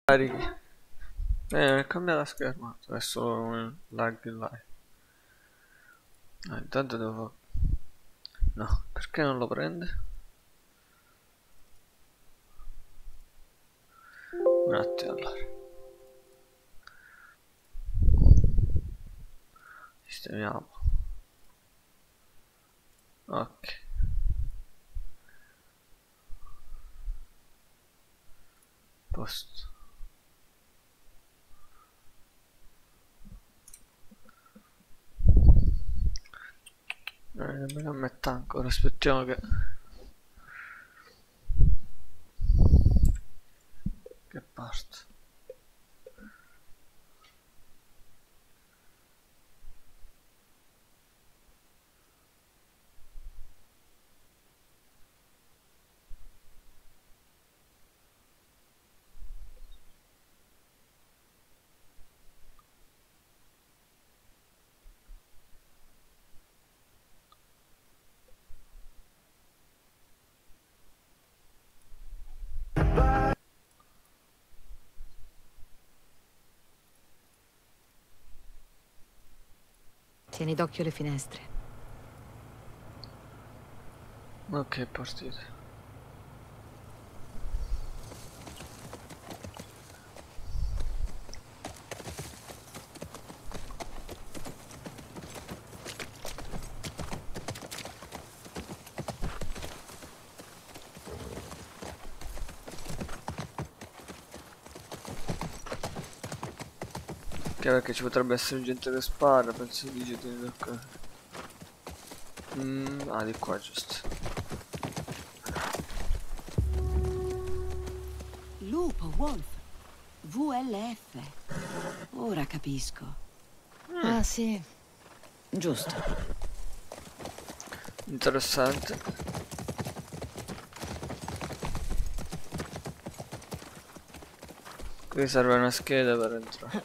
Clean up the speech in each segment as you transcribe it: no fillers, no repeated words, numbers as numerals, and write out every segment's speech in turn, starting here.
Carichi. Cambia la schermata, è solo un lag live. Intanto devo... No, perché non lo prende? Un attimo allora. Sistemiamo. Ok. Posto. Nemmeno a metà ancora, aspettiamo che parte. Tieni d'occhio le finestre. Ok, è partito. Anche perché ci potrebbe essere gente che spara, penso di tieni d'occhio. Ah, di qua giusto. Lupo, Wolf. VLF. Ora capisco. Ah, sì. Giusto. Interessante. Qui serve una scheda per entrare.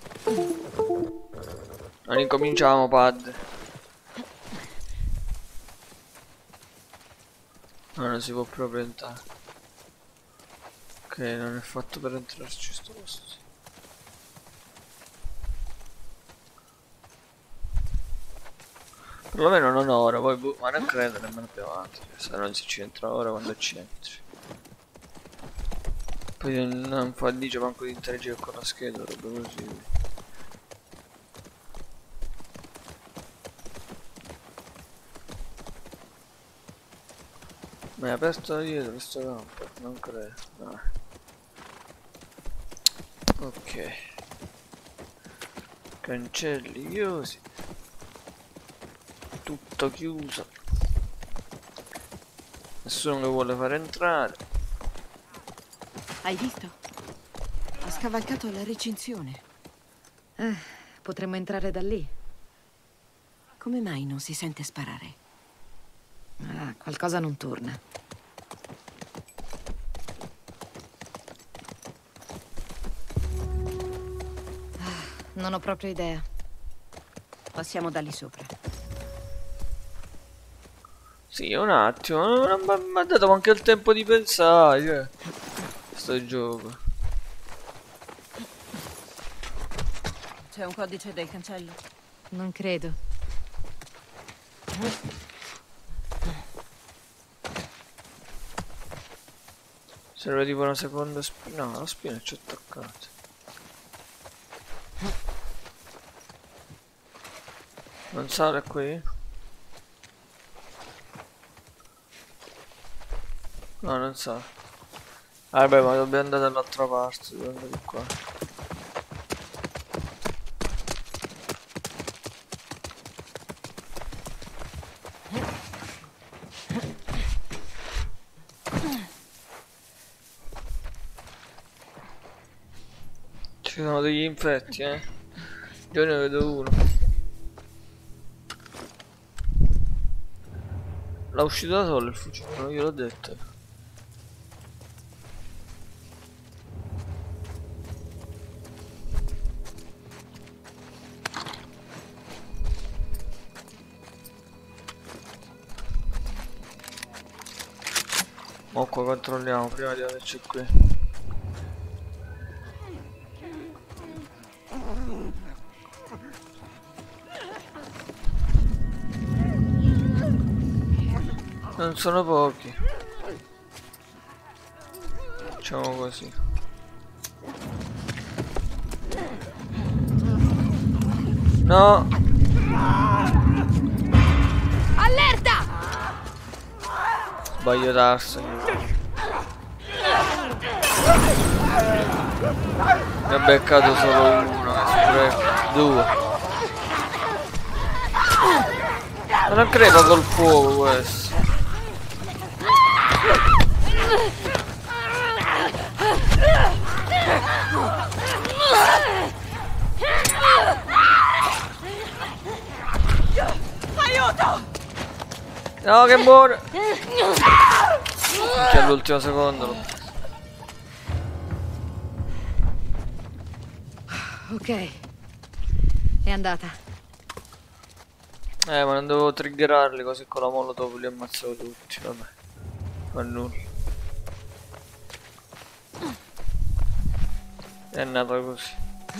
Non incominciamo, pad. No, non si può proprio entrare. Ok, non è fatto per entrarci sto posto. Perlomeno non ora, poi ma non credo nemmeno più avanti. Se non si ci entra ora quando ci entri. Poi non fa dice manco di interagire con la scheda, roba così. Ma è aperto da dietro questo campo? Non credo, no. Ok. Cancelli chiusi. Tutto chiuso. Nessuno che vuole fare entrare. Hai visto? Ha scavalcato la recinzione. Potremmo entrare da lì. Come mai non si sente sparare? Ah, qualcosa non torna. Non ho proprio idea. Passiamo da lì sopra. Sì, un attimo, non mi ha dato anche il tempo di pensare. Sto gioco. C'è un codice del cancello? Non credo. Serve tipo una seconda spina. No, la spina ci ho attaccato. Non sale qui? No, non sale. Vabbè, ma dobbiamo andare dall'altra parte. Dobbiamo andare di qua. Ci sono degli infetti, eh. Io ne vedo uno. L'ha uscito da solo il fucile, non gliel'ho detto. Mo qua controlliamo prima di andarci qui. non sono pochi. Facciamo così. No! Allerta! Sbaglio tasto. Ne ho beccato solo uno, che spreco. Due. Ma non crepa col fuoco questo. Aiuto! No, che muore! Che all'ultimo secondo l'ho preso. Ok. È andata. Ma non dovevo triggerarli, così con la molotov li ammazzavo tutti, vabbè. Fa nulla. È andata così.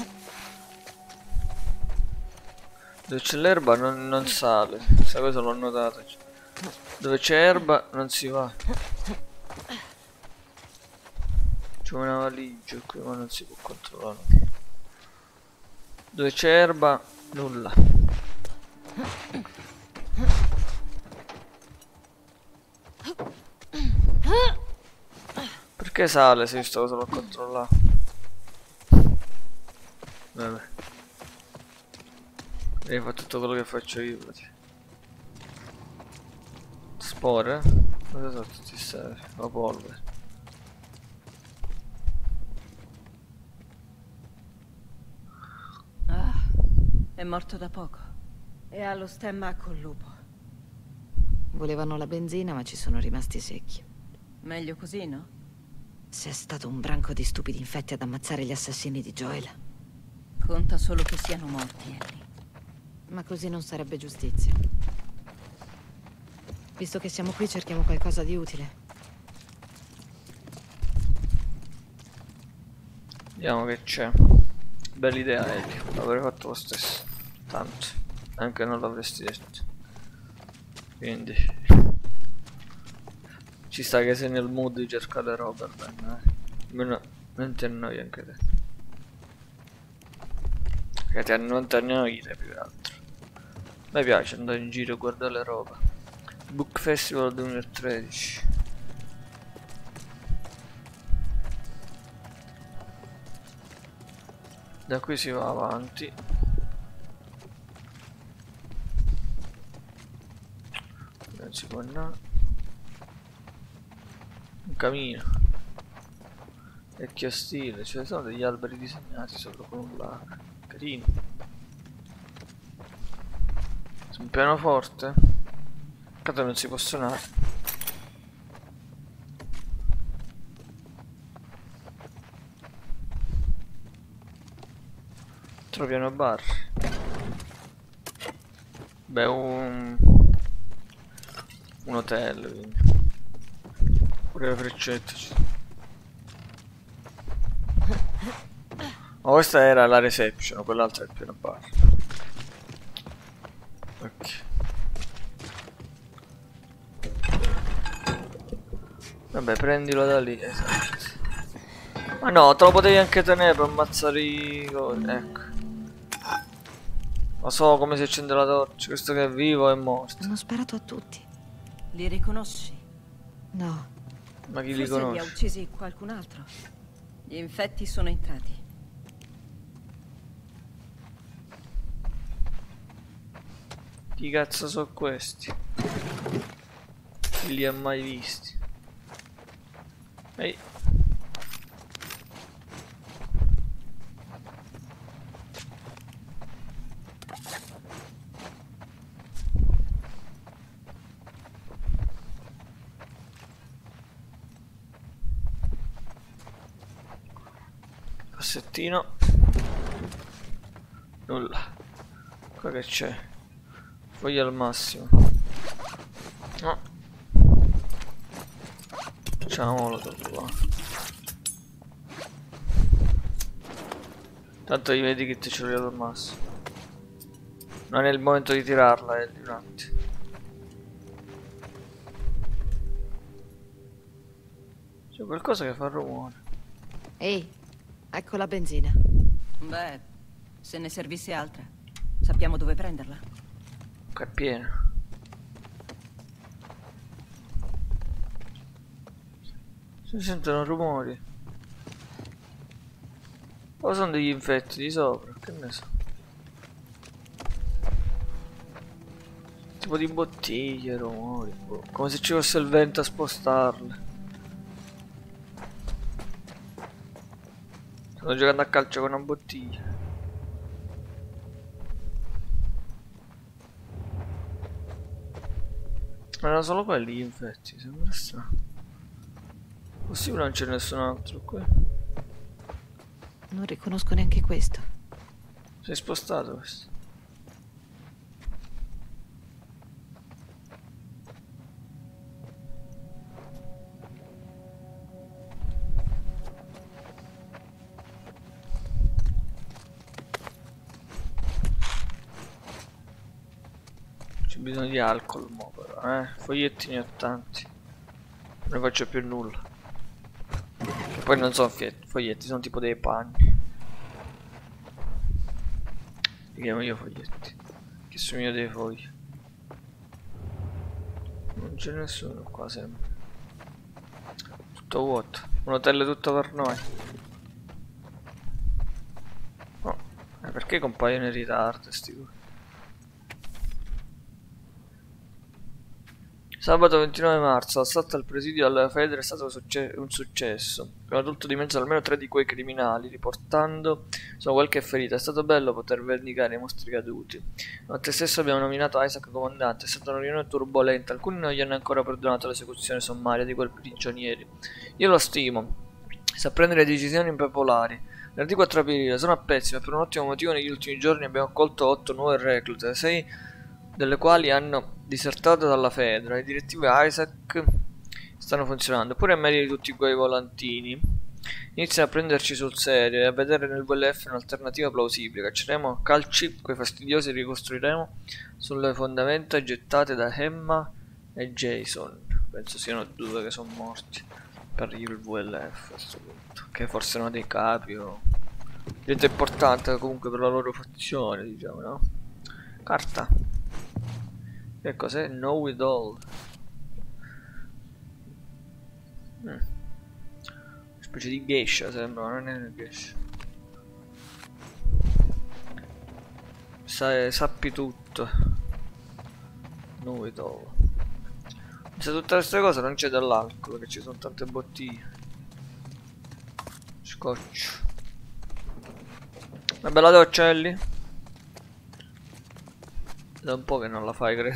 Dove c'è l'erba non sale, questa cosa l'ho notata. Dove c'è erba non si va. C'è una valigia qui ma non si può controllare. Dove c'è erba nulla. Perché sale se io sto cosa l'ho controllato? Vabbè. E fa tutto quello che faccio io. Spore? Cosa sono tutti questi? La polvere. Ah, è morto da poco. E ha lo stemma col lupo. Volevano la benzina, ma ci sono rimasti secchi. Meglio così, no? C'è stato un branco di stupidi infetti ad ammazzare gli assassini di Joel. Conta solo che siano morti, Ellie. Ma così non sarebbe giustizia. Visto che siamo qui, cerchiamo qualcosa di utile. Vediamo che c'è. Bella idea, Elio. L'avrei fatto lo stesso. Tanto. Anche non l'avresti detto. Quindi ci sta che sei nel mood di cercare roba, bene, almeno non ti annoi anche te. Che non ti annoi più che altro. A me piace andare in giro e guardare le roba. Book Festival 2013. Da qui si va avanti. Non si può andare. Un camino. Vecchio stile, ci sono degli alberi disegnati sopra con un lago. Carino. Su un pianoforte. Peccato non si può suonare. Troviamo a bar. Beh, un hotel, quindi. Pure le freccette ci sono. Ma questa era la reception, quell'altra è il piano bar. Ok. Vabbè, prendilo da lì, esatto. Ma no, te lo potevi anche tenere per ammazzare i cosi, ecco. Lo so come si accende la torcia, questo che è vivo è morto. Hanno sparato a tutti. Li riconosci? No. Ma chi li Forse li ha conosce? uccisi qualcun altro. Gli infetti sono entrati. Chi cazzo sono questi? Chi li ha mai visti? Ehi. Passettino. Nulla. Qua che c'è? Foglia al massimo. No. Facciamolo qua. Tanto i medikit ce li ho al massimo. Non è il momento di tirarla, di un attimo. C'è qualcosa che fa rumore. Ehi, ecco la benzina. Beh, se ne servisse altra, sappiamo dove prenderla. Che è piena. Si sentono rumori. O sono degli infetti di sopra, che ne so. Tipo di bottiglie, rumori, boh. Come se ci fosse il vento a spostarle. Sto giocando a calcio con una bottiglia. Ma erano solo quelli gli infetti, sembra strano. Possibile non c'è nessun altro qui. Non riconosco neanche questo. Si è spostato questo. C'è bisogno di alcol mo però, foglietti ne ho tanti. Non ne faccio più nulla. Che poi non sono foglietti, sono tipo dei panni. Li chiamo io foglietti. Che sono io dei fogli. Non c'è nessuno qua sempre. Tutto vuoto. Un hotel tutto per noi. Oh, perché compaiono in ritardo sti qua? Sabato 29 marzo, l'assalto al presidio alla Federa è stato un successo. Abbiamo tolto di mezzo almeno 3 di quei criminali, riportando solo qualche ferita. È stato bello poter vendicare i mostri caduti. Notte stesso abbiamo nominato Isaac comandante. È stata una riunione turbolenta. Alcuni non gli hanno ancora perdonato l'esecuzione sommaria di quei prigionieri. Io lo stimo. Sa prendere decisioni impopolari. Venerdì 4 aprile, sono a pezzi, ma per un ottimo motivo negli ultimi giorni abbiamo accolto 8 nuove reclute, 6 delle quali hanno disertato dalla Federa. I direttivi Isaac stanno funzionando, pure a meglio di tutti quei volantini. Iniziano a prenderci sul serio e a vedere nel VLF un'alternativa plausibile. Cacceremo calci, quei fastidiosi, e ricostruiremo sulle fondamenta gettate da Emma e Jason. Penso siano 2 che sono morti per il VLF a questo punto, che forse sono dei capi o gente importante comunque per la loro fazione, diciamo, no? Carta. Che cos'è? Know it all. Una specie di geisha sembra, ma non è una geisha. Sappi tutto. Know it all. Se tutte queste cose non c'è dell'alcol, che ci sono tante bottiglie. Scotch. Una bella doccia, Ellie. Da un po' che non la fai, credo.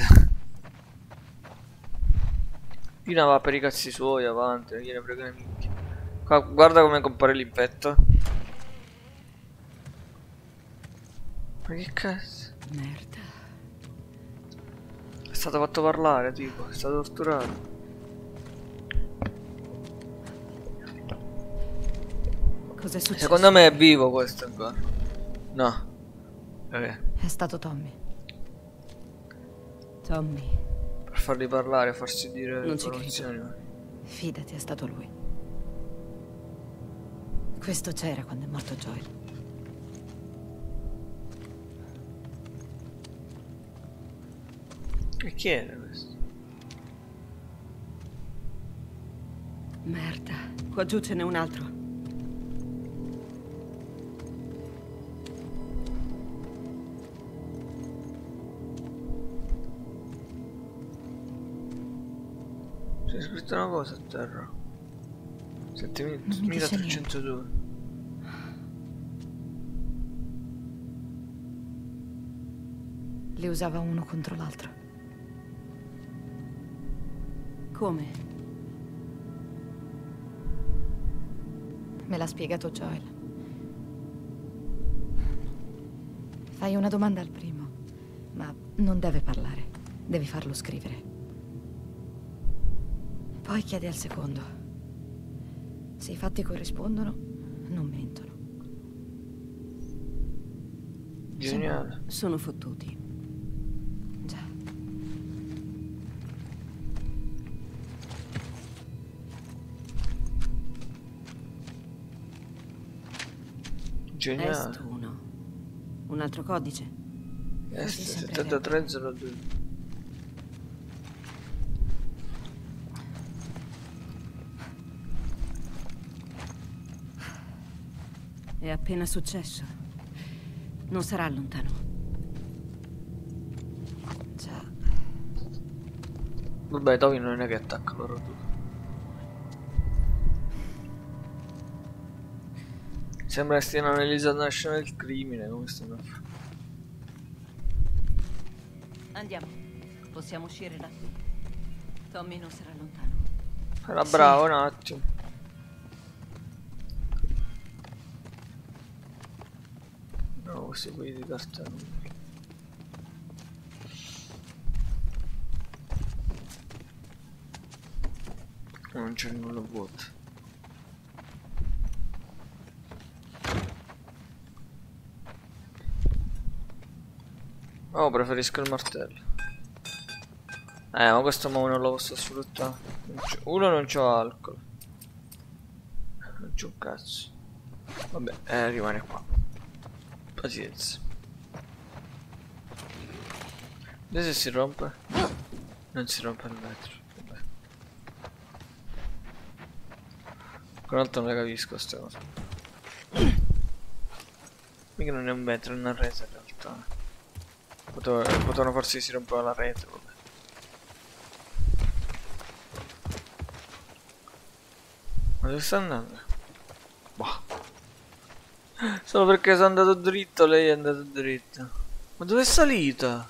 Pina va per i cazzi suoi, avanti, non gliene frega niente. Qua, guarda come compare l'infetto. Ma che cazzo? Merda. È stato fatto parlare, tipo, è stato torturato. Cos'è successo? Secondo me è vivo questo ancora. No. Ok. È stato Tommy. Tommy. Per farli parlare, farsi dire Non ci informazioni. Fidati, è stato lui. Questo c'era quando è morto Joel. E chi era questo? Merda. Qua giù ce n'è un altro. C'è scritto una cosa a terra. Non mi dice 7302. Li usava uno contro l'altro. Come? Me l'ha spiegato Joel. Fai una domanda al primo, ma non deve parlare. Devi farlo scrivere. Poi chiedi al secondo. Se i fatti corrispondono, non mentono. Geniale. Sono fottuti. Già. Geniale. Est 1. Un altro codice. Est Così sempre 7302. È appena successo. Non sarà lontano. Già. Vabbè, Toby non è che attacca loro due. Sembra che stiano analizzando la scena del crimine, come stanno a fare. Andiamo. Possiamo uscire da qui. Tommy non sarà lontano. Era bravo un attimo. No, questi qui di carta non c'è nulla vuoto. Oh, preferisco il martello. Ma questo mo non lo posso sfruttare. Uno non c'ho alcol. Non c'ho un cazzo. Vabbè, rimane qua. Pazienza. Vedete se si rompe? Non si rompe il vetro. Vabbè. Con l'altro non le capisco queste cose. Mica non è un vetro, è una rete in realtà. Potevano forse si rompeva la rete, vabbè. Ma dove sta andando? Boh. Solo perché sono andato dritto, lei è andato dritto. Ma dove è salita?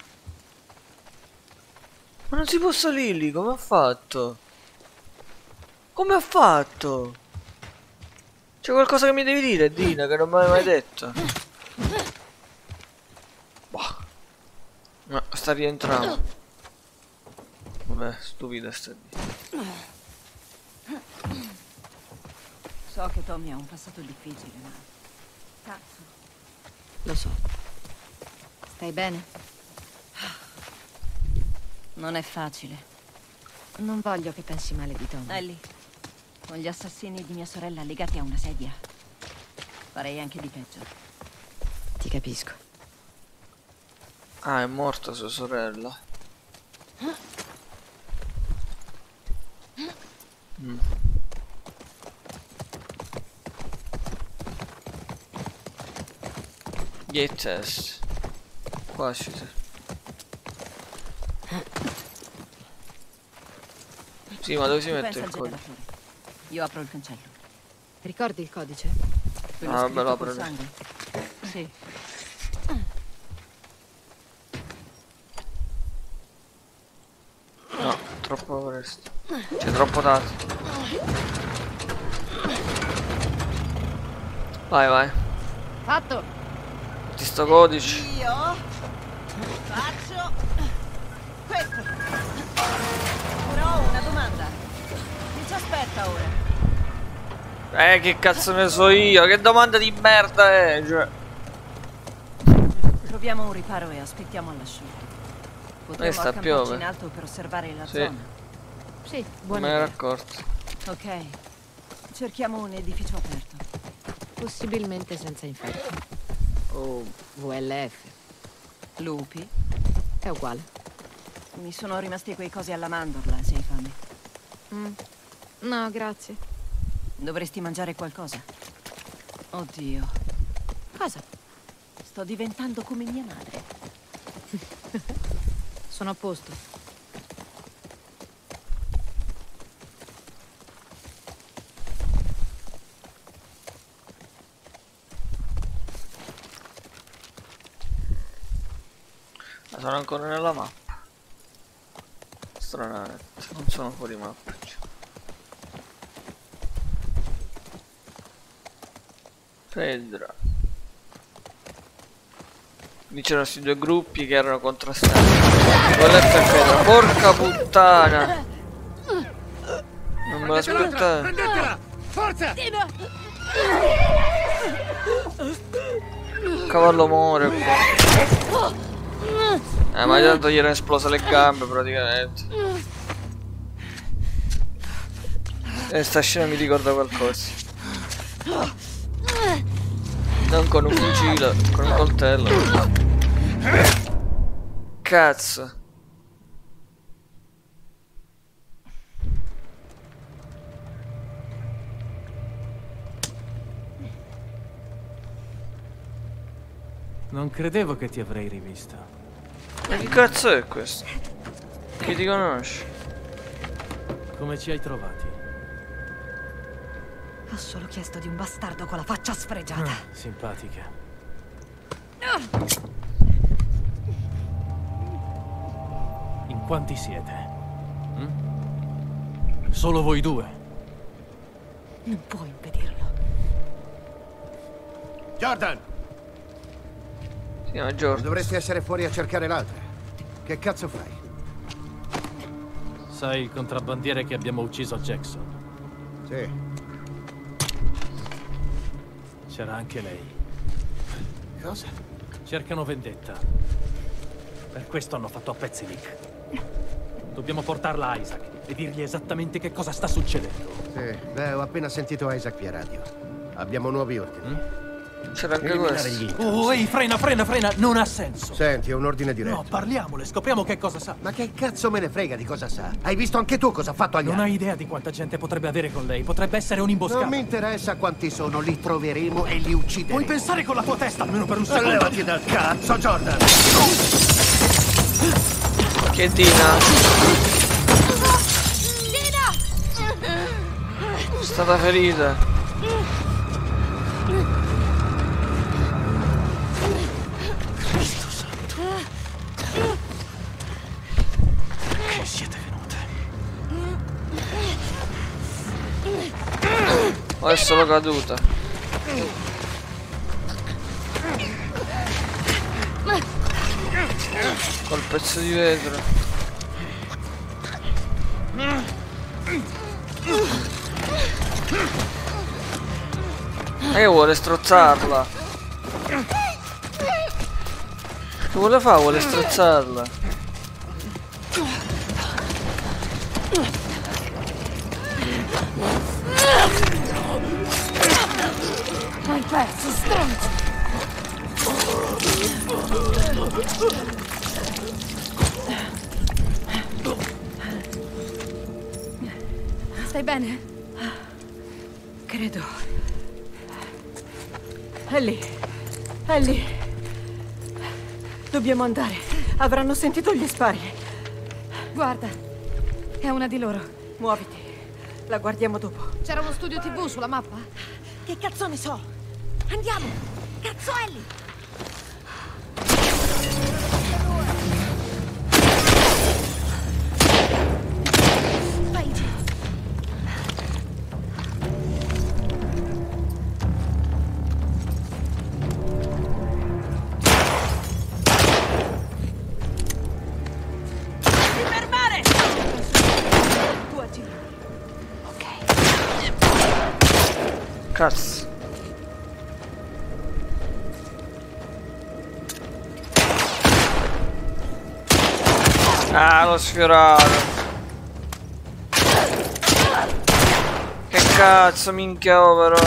Ma non si può salire lì, come ha fatto? Come ha fatto? C'è qualcosa che mi devi dire, Dina, che non mi hai mai detto? Boh. No, sta rientrando. Vabbè, stupida sta lì. So che Tommy ha un passato difficile, ma... Cazzo. Lo so. Stai bene? Non è facile. Non voglio che pensi male di Tom. Ellie, con gli assassini di mia sorella legati a una sedia, farei anche di peggio. Ti capisco. Ah, è morta sua sorella. Gate test. Qua ci sei. Sì, ma dove si mette Pensa il al codice? generatore. Io apro il cancello. Ricordi il codice? Quello Ah, vabbè, scritto lo col apro lì. sangue. Sì. No, troppo presto. C'è troppo tardi. Vai, vai. Fatto! Metti sto codice. Io faccio questo. Però ho una domanda. Chi ci aspetta ora? Che cazzo ne so io? Che domanda di merda è? Cioè. Troviamo un riparo e aspettiamo all'asciutto. Potremmo sta accamparci piove. in alto per osservare la Sì. zona. Sì, Non buona me ne ero idea. accorto. Ok. Cerchiamo un edificio aperto. Possibilmente senza infetti. O VLF. Lupi? È uguale. Mi sono rimasti quei cosi alla mandorla, se hai fame. No, grazie. Dovresti mangiare qualcosa. Oddio, Cosa? sto diventando come mia madre. Sono a posto. Ma sono ancora nella mappa. Stranamente. Non sono fuori mappa. Cioè. Fedra. Lì c'erano questi due gruppi che erano contrastanti. Valletta e Fedra. Porca puttana! Non me l'aspettavo. Prendetela! Forza! Cavallo muore qua. Ma tanto gli erano esplose le gambe praticamente. E sta scena mi ricorda qualcosa. Non con un fucile, con un coltello. Cazzo. Non credevo che ti avrei rivisto. Ma che cazzo è questo? Chi ti conosce? Come ci hai trovati? Ho solo chiesto di un bastardo con la faccia sfregiata. Simpatica. In quanti siete? Solo voi due? Non puoi impedirlo. Jordan! Si chiama Giorgio. Dovresti essere fuori a cercare l'altra. Che cazzo fai? Sai il contrabbandiere che abbiamo ucciso a Jackson? Sì. C'era anche lei. Cosa? Cercano vendetta. Per questo hanno fatto a pezzi Nick. Dobbiamo portarla a Isaac e dirgli esattamente che cosa sta succedendo. Sì, beh, ho appena sentito Isaac via radio. Abbiamo nuovi ordini. C'era anche Eliminare questo. gli Inca. Oh, ehi, frena, non ha senso. Senti, è un ordine diretto. No, parliamole, scopriamo che cosa sa. Ma che cazzo me ne frega di cosa sa? Hai visto anche tu cosa ha fatto agli Non altri? hai idea di quanta gente potrebbe avere con lei. Potrebbe essere un'imboscata. Non mi interessa quanti sono, li troveremo e li uccideremo. Puoi pensare con la tua testa almeno per un secondo. Levati dal cazzo, Jordan! Che Dina? È stata ferita. Che siete venute? O è solo caduta. Col pezzo di vetro. Ma che vuole strozzarla? Che vuole fare? Vuole strozzarla. Hai perso, stronzo! Stai bene? Credo. Ellie. Ellie. Dobbiamo andare. Avranno sentito gli spari. Guarda. È una di loro. Muoviti. La guardiamo dopo. C'era uno studio TV sulla mappa? Che cazzo ne so? Andiamo! Cazzo, Ellie! Vai giù! Devi fermare! Tu agiri. Ok. Cazzo. Ah, l'ho sfiorato. Che cazzo, minchia, oh, però.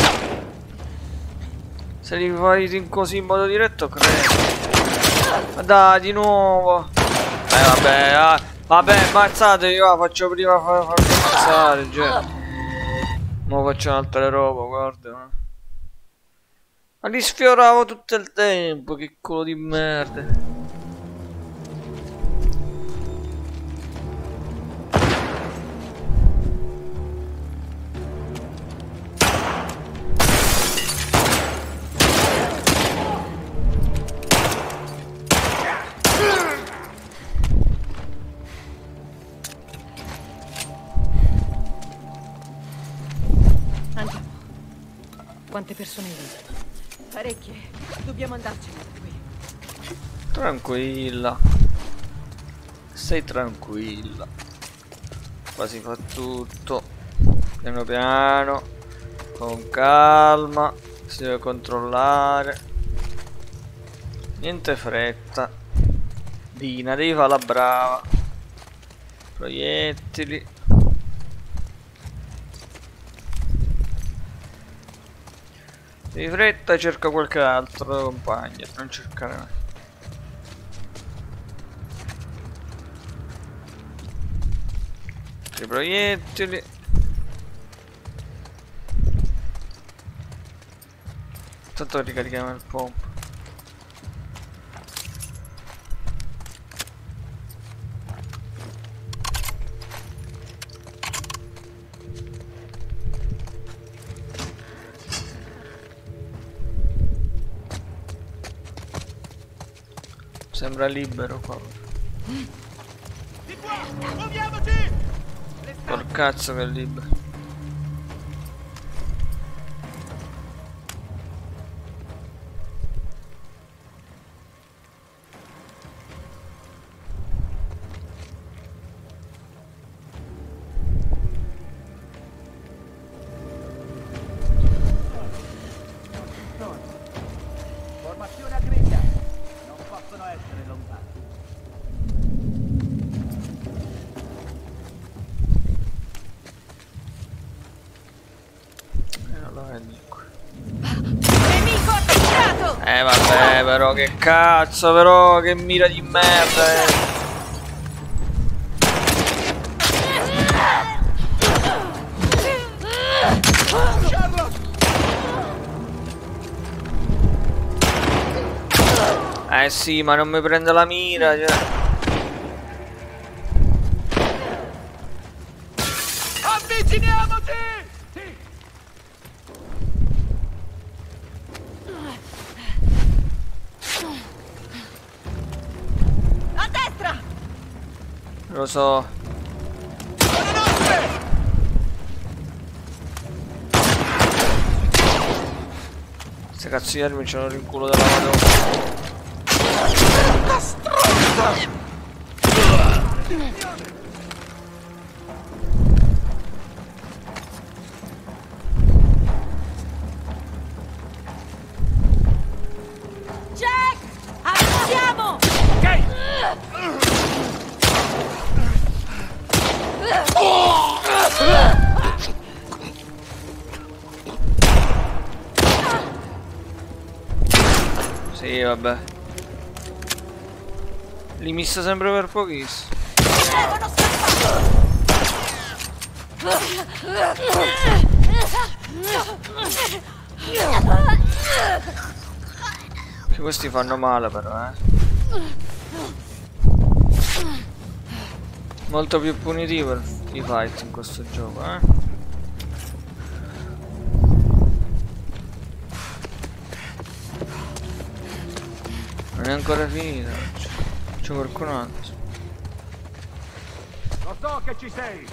Se li fai così in modo diretto, credo. Ma dai, di nuovo. Vabbè, vabbè, ammazzate, io la faccio prima farmi ammazzare, cioè. Mo faccio un'altra roba, guarda. Ma li sfioravo tutto il tempo, che culo di merda. Andiamo. Quante persone hai visto? Parecchie. Dobbiamo andarcene da qui. Tranquilla. Stai tranquilla. Qua si fa tutto. Piano piano. Con calma. Si deve controllare. Niente fretta. Dina, devi fare la brava. Proiettili. Di fretta cerca qualche altro compagno, non cercare me. I proiettili. Tanto ricarichiamo il pompa. Sembra libero qua. Di qua! Muoviamoci! Col cazzo che è libero. Formazione a griglia! Non possono essere lontani. Non lo vedi qua. Nemico attaccato! Vabbè, però che cazzo, però che mira di merda, sì, ma non mi prende la mira, cioè. Avviciniamoci! Sì. A destra! Lo so. Queste cazzo di armi c'hanno il culo della madonna. Jack! Avanziamo! Sì, vabbè. Li missa sempre per pochissimo. Devono scappare! Che questi fanno male però, Molto più punitivo i fight in questo gioco, Non è ancora finita. C'è qualcun altro. Lo so che ci sei!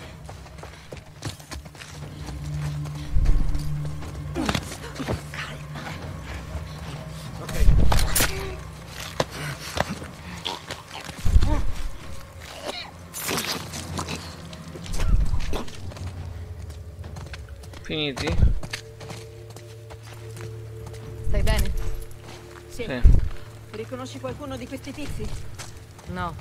Finiti? Stai bene? Sì. Riconosci qualcuno di questi tizi? No.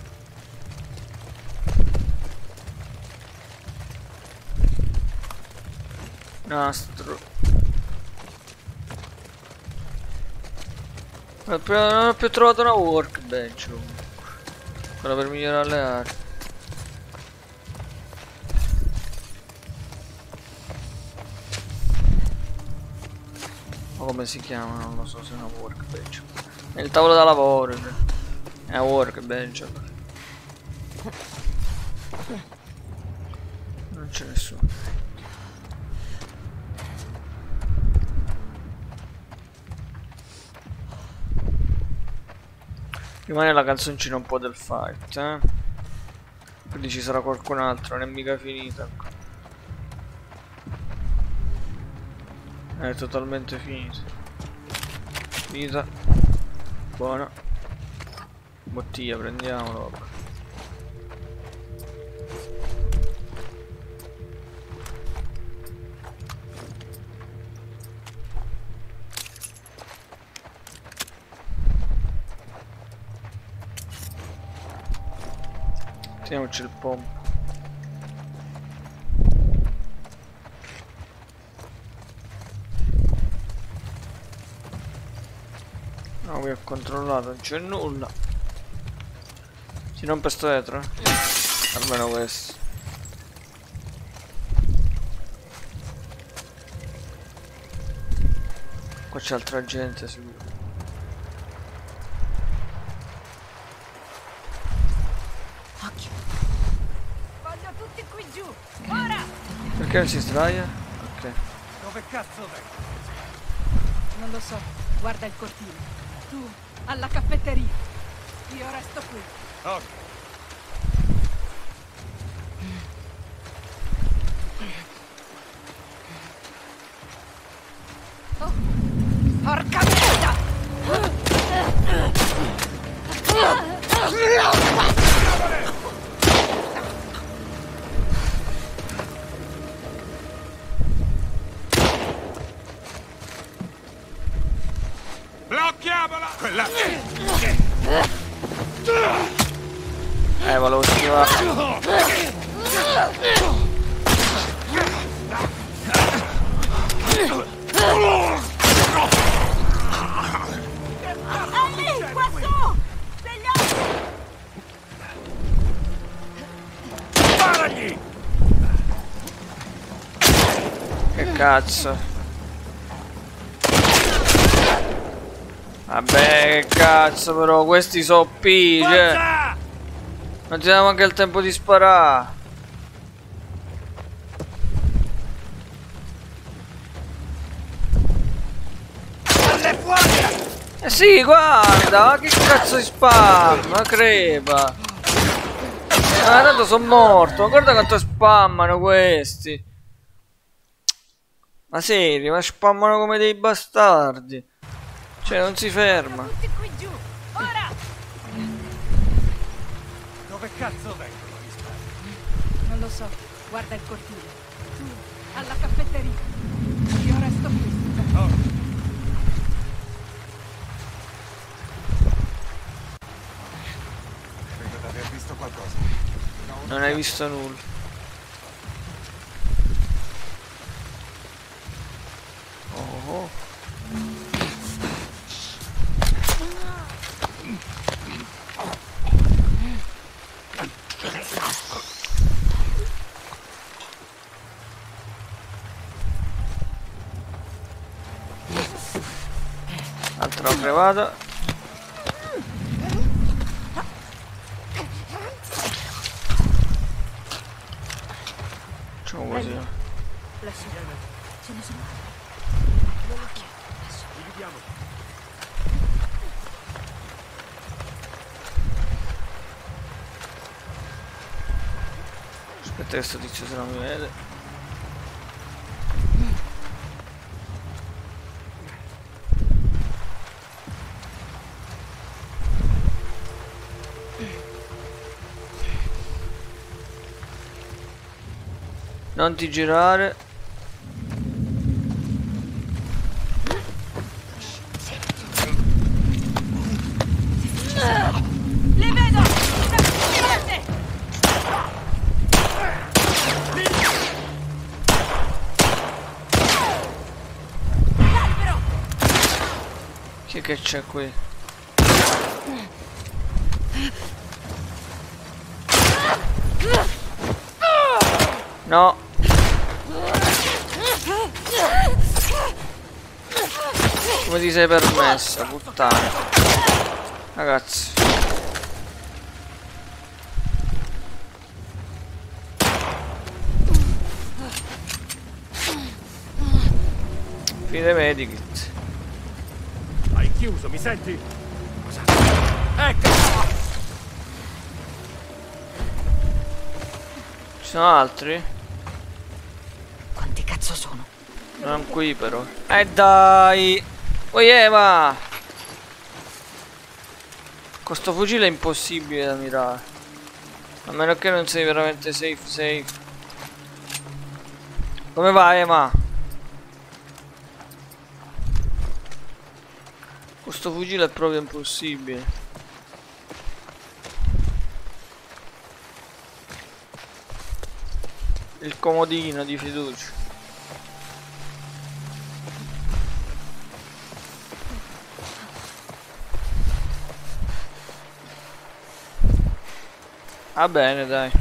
Nastro. Non ho più trovato una workbench comunque. Quella per migliorare le armi. O come si chiama? Non lo so se è una workbench. È il tavolo da lavoro, cioè. È una workbench. Non c'è nessuno. Rimane la canzoncina un po' del fight, Quindi ci sarà qualcun altro, non è mica finita. È totalmente finita. Finita. Buona. Bottiglia, prendiamolo, vabbè. Teniamoci il pompo. No, qui ho controllato, non c'è nulla. Si rompe sto vetro? Almeno questo. Qua c'è altra gente sicuro. Occhio. Voglio tutti qui giù! Ora! Perché non si sdraia? Ok. Dove cazzo vengo? Non lo so. Guarda il cortile. Tu, alla caffetteria. Io resto qui. Ok. Oh, porca merda! Blocchiamola! Quella... Volevo schivare. Ehi, qua su! Sparagli! Che cazzo. Vabbè, che cazzo, però questi so P, cioè. Forza! Non ti diamo anche il tempo di sparare. Alle fuori! Eh sì, guarda, ma che cazzo di spam, ma crepa. Ah, tanto sono morto, guarda quanto spammano questi. Ma serio, ma spammano come dei bastardi. Cioè, non si ferma. Tutti qui giù! Ora! Dove cazzo vengono gli spari? Non lo so. Guarda il cortile. Tu, alla caffetteria. Io resto qui. Oh. Credo di aver visto qualcosa. Non hai visto nulla. Oh. Altra crevata. Facciamo così. Ce ne sono. Aspetta che sto tizio se non mi vede. Non ti girare. Li vedo! Guardate! L'albero! Chi che c'è qui? No. Come ti sei permessa, puttana? Ragazzi. Fine medikit. Hai chiuso, mi senti? Cosa? Ecco! Ci sono altri? Quanti cazzo sono? Non qui però. Dai! Oi Eva! Con sto fucile è impossibile da mirare. A meno che non sei veramente safe. Come va Ema? Con sto fucile è proprio impossibile. Il comodino di fiducia. Va bene, dai.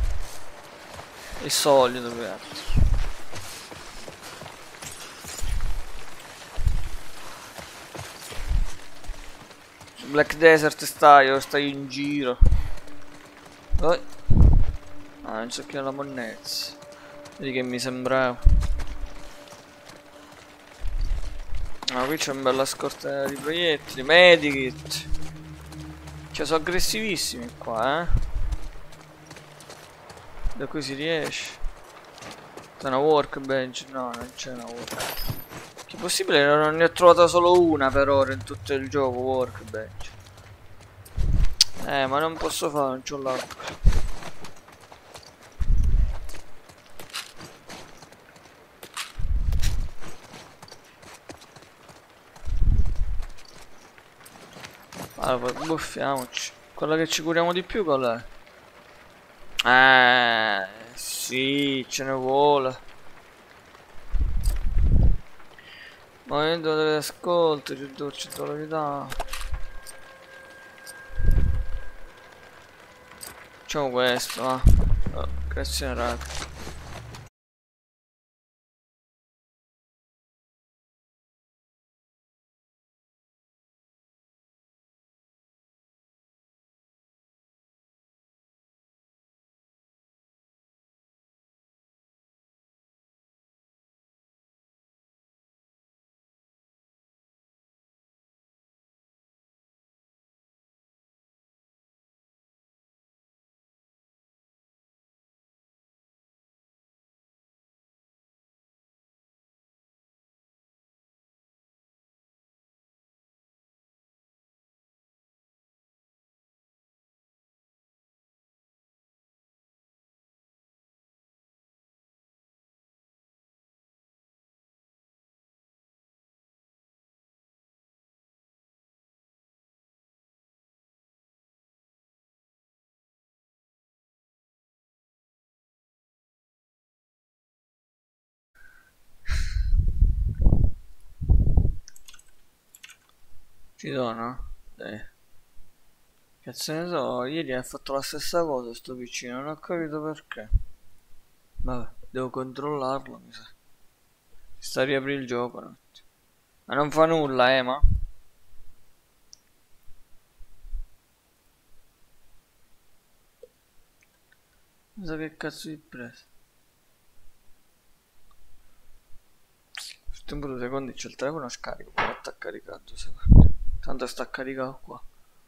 Il solito, peraltro. Su Black Desert stai o stai in giro? Poi. Ah, non so che la monnezza. Vedi che mi sembrava. Ah, qui c'è una bella scorta di proiettili. Medikit. Cioè, sono aggressivissimi qua, Da qui si riesce. C'è una workbench? No, non c'è una workbench. Che è possibile? Non ne ho trovata solo una per ora in tutto il gioco, workbench. Ma non posso fare, non c'ho l'acqua. Allora, buffiamoci. Quella che ci curiamo di più qual è? Sì, ce ne vuole. Momento dell'ascolto, ridurci dolorosa. Facciamo questo, va. Oh, creazione rapida. Ci sono? Cazzo ne so, ieri ha fatto la stessa cosa sto vicino, non ho capito perché. Vabbè, devo controllarlo, mi sa. Si sta a riaprire il gioco un attimo. Ma non fa nulla, ma. Non so che cazzo di presa. Aspetta un po' 2 secondi, c'è il telefono scarico, poi sta caricando 2 secondi. Tanto sta caricato qua.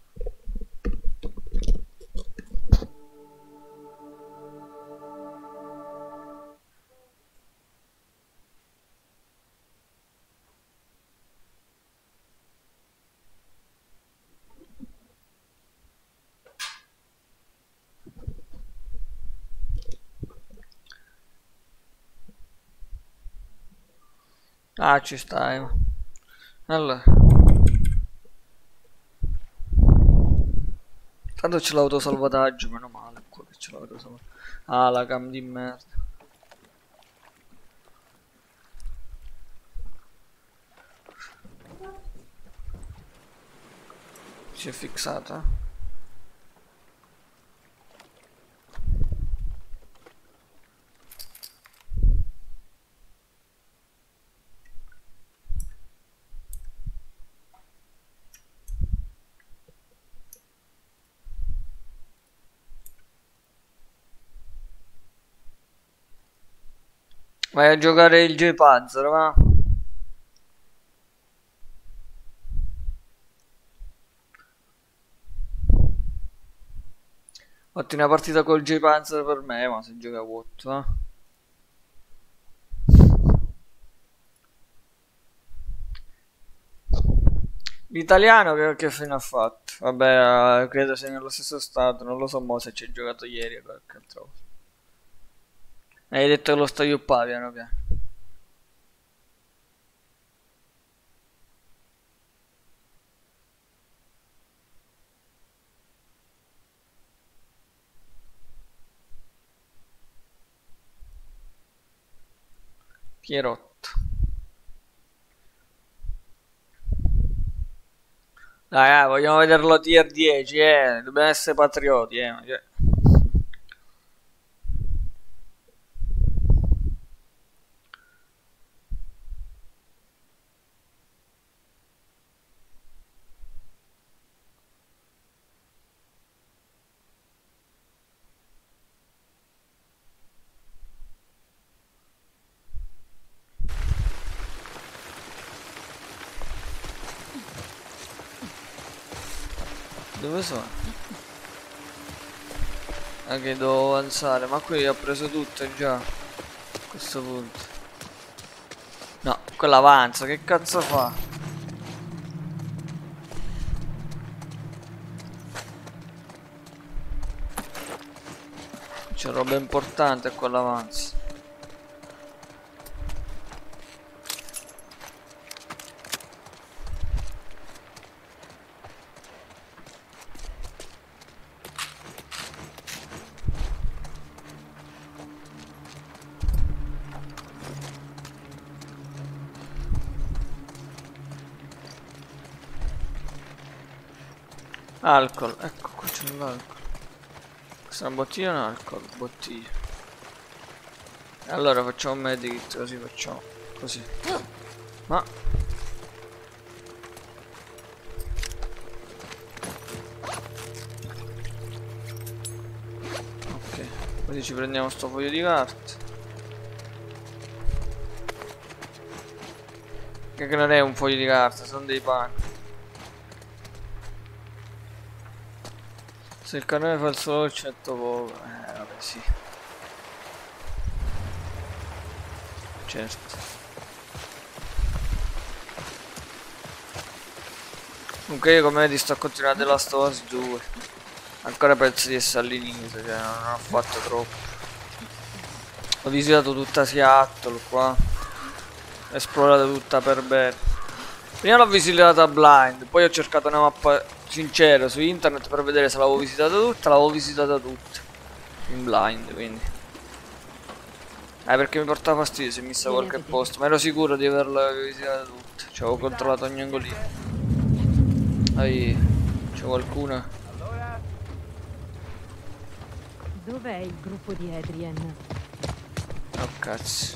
Ah, ci stai. Allora. Tanto c'è l'autosalvataggio, meno male qua che c'è l'autosalvataggio. Ah, la cam di merda. Si è fissata? Vai a giocare il J-Panzer, va? Fatti una partita col J-Panzer per me, ma se gioca a Watt, va? L'italiano che fine ha fatto? Vabbè, credo sia nello stesso stato, non lo so mo se ci hai giocato ieri o qualche altra volta. Hai detto che lo stai uppa piano piano. Pierotto. Dai, vogliamo vederlo tier 10, dobbiamo essere patrioti, cioè. Dove sono? Che devo avanzare, ma qui ho preso tutto già. A questo punto. No, quella avanza, che cazzo fa? C'è roba importante e quella avanza. Alcol, ecco qua c'è l'alcol. Questa è una bottiglia o un alcol? Bottiglia. Allora facciamo un medikit, così facciamo. Così. Ma ok, così ci prendiamo sto foglio di carta. Che non è un foglio di carta, sono dei panni. Se il cannone fa il solo accetto poco. Vabbè sì. Certo. Comunque io come vedi sto a continuare The Last of Us 2. Ancora penso di essere all'inizio, cioè non ho fatto troppo. Ho visitato tutta Seattle qua. Ho esplorato tutta per bene. Prima l'ho visitata blind, poi ho cercato una mappa sincera su internet per vedere se l'avevo visitata tutta. In blind, quindi. Perché mi portava fastidio se mi sa qualche posto, ma ero sicuro di averla visitata tutta. Ci avevo controllato ogni angolino. C'è qualcuno? Dov'è il gruppo di Adrian? Oh cazzo.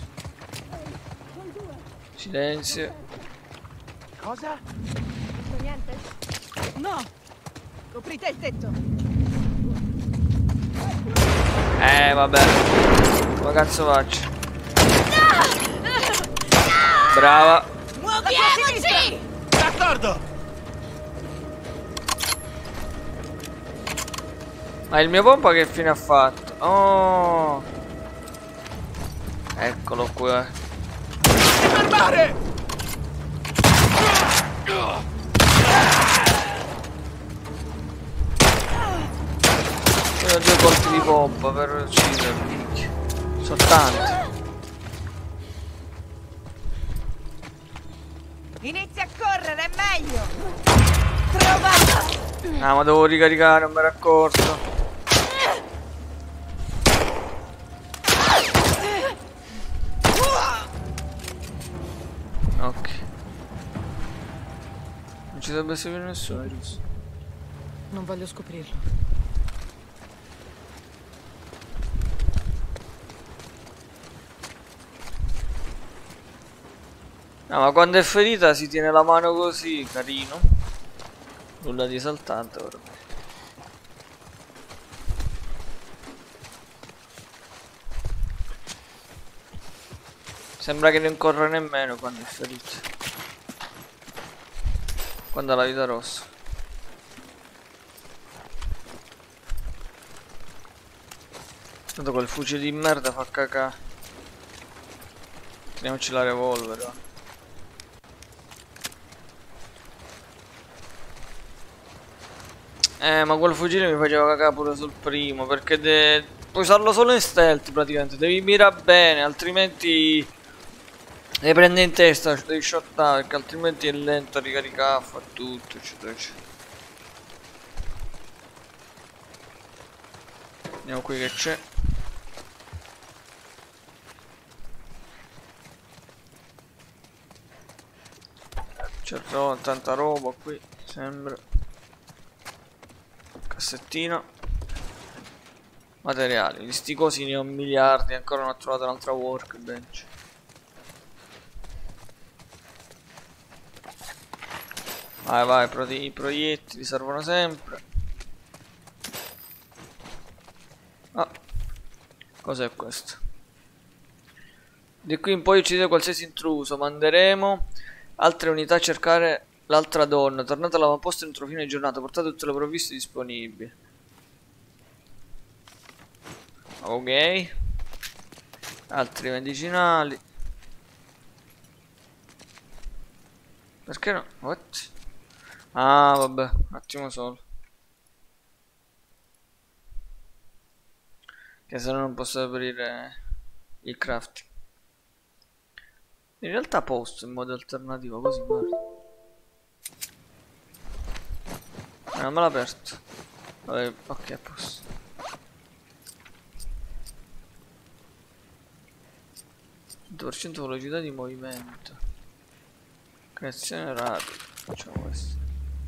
Silenzio. Cosa? Niente? No! Coprite il tetto! Vabbè. Come cazzo faccio? Brava. Muoviamoci! D'accordo! Ma il mio pompa che fine ha fatto? Oh. Eccolo qua. Fermare! Sono 2 colpi di pompa per ucciderlo, minchia. Sono tanti. Inizia a correre, è meglio! Trovato! Ah, ma devo ricaricare, non mi ero accorto. Ok. Non ci dovrebbe essere più nessuno, giusto? Non voglio scoprirlo. No, ma quando è ferita si tiene la mano così, carino. Nulla di esaltante però. Sembra che non corre nemmeno quando è ferito. Quando ha la vita rossa. Tanto quel fucile di merda fa cacà. Teniamoci la revolver, va. Ma quel fucile mi faceva cacà pure sul primo, perché puoi usarlo solo in stealth praticamente, devi mirare bene, altrimenti le prende in testa, devi shottare, perché altrimenti è lento a ricaricare, fa tutto, eccetera eccetera. Vediamo qui che c'è. C'è tanta roba qui, sembra. Cassettino. Materiali, di sti cosi ne ho miliardi, ancora non ho trovato un'altra workbench. Vai vai, i proiettili servono sempre. Ah, cos'è questo? Di qui in poi uccidere qualsiasi intruso, manderemo altre unità a cercare L'altra donna, tornate all'avamposto entro fine giornata, portate tutte le provviste disponibili. Ok. Altri medicinali. Perché no? What? Ah, vabbè, un attimo solo. Che se no non posso aprire il crafting. In realtà posto in modo alternativo, così guarda. Non me l'ha aperto. Vabbè, ok, a posto. %, velocità di movimento. Creazione rapida. Facciamo questo.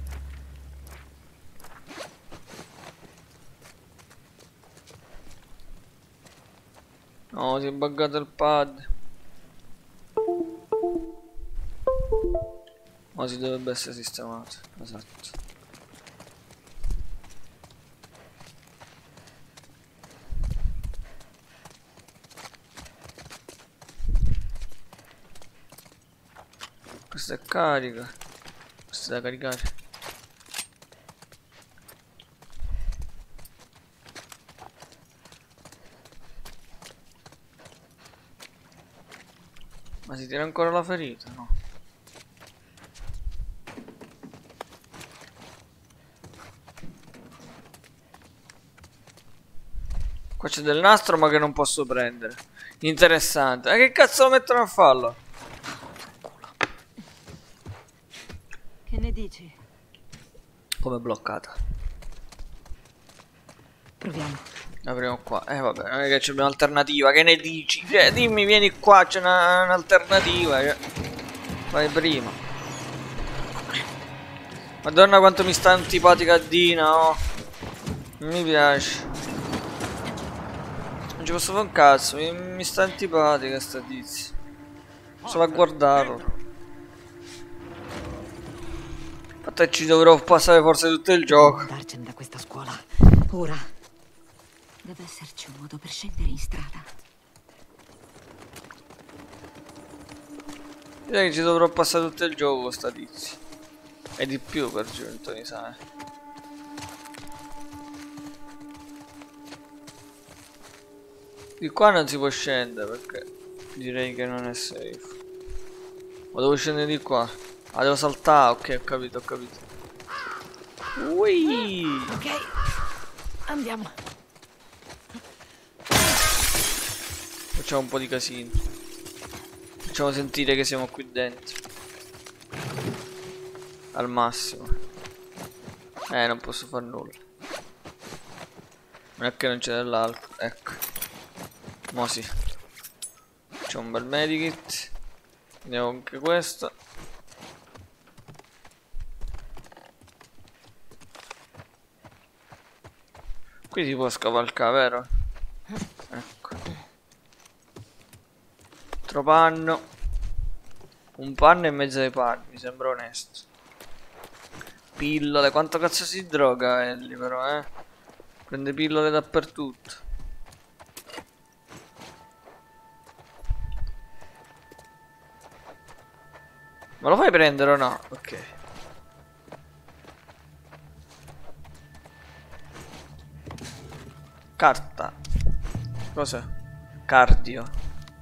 No, si è buggato il pad. Ma si dovrebbe essere sistemato. Esatto. Questa è carica. Questa è da caricare. Ma si tira ancora la ferita? No. Qua c'è del nastro ma che non posso prendere. Interessante. E che cazzo lo mettono a farlo? Che ne dici? Come è bloccata? Proviamo. Apriamo qua. Vabbè, non è che c'è un'alternativa. Che ne dici? Cioè, dimmi, vieni qua, c'è un'alternativa. Vai prima. Madonna quanto mi sta antipatica Dina, oh. Non mi piace. Non ci posso fare un cazzo, mi sta antipatica sta tizia. Solo a guardarlo. Infatti ci dovrò passare forse tutto il gioco. Andarcene da questa scuola. Ora. Deve esserci un modo per scendere in strada. Direi che ci dovrò passare tutto il gioco con sta tizia. E di più per giunto, mi sa. Di qua non si può scendere perché direi che non è safe. Ma devo scendere di qua. Ah, devo saltare, ok, ho capito, ho capito. Ui! Ok, andiamo. Facciamo un po' di casino. Facciamo sentire che siamo qui dentro. Al massimo. Non posso far nulla. Non è che non c'è dell'altro, ecco. Mo sì. C'è un bel medikit. Andiamo anche questo. Qui si può scavalcare, vero? Ecco. Altro panno. Un panno e mezzo ai panni, mi sembra onesto. Pillole, quanto cazzo si droga Ellie però, Prende pillole dappertutto. Ma lo fai prendere o no? Ok. Carta. Cos'è? Cardio.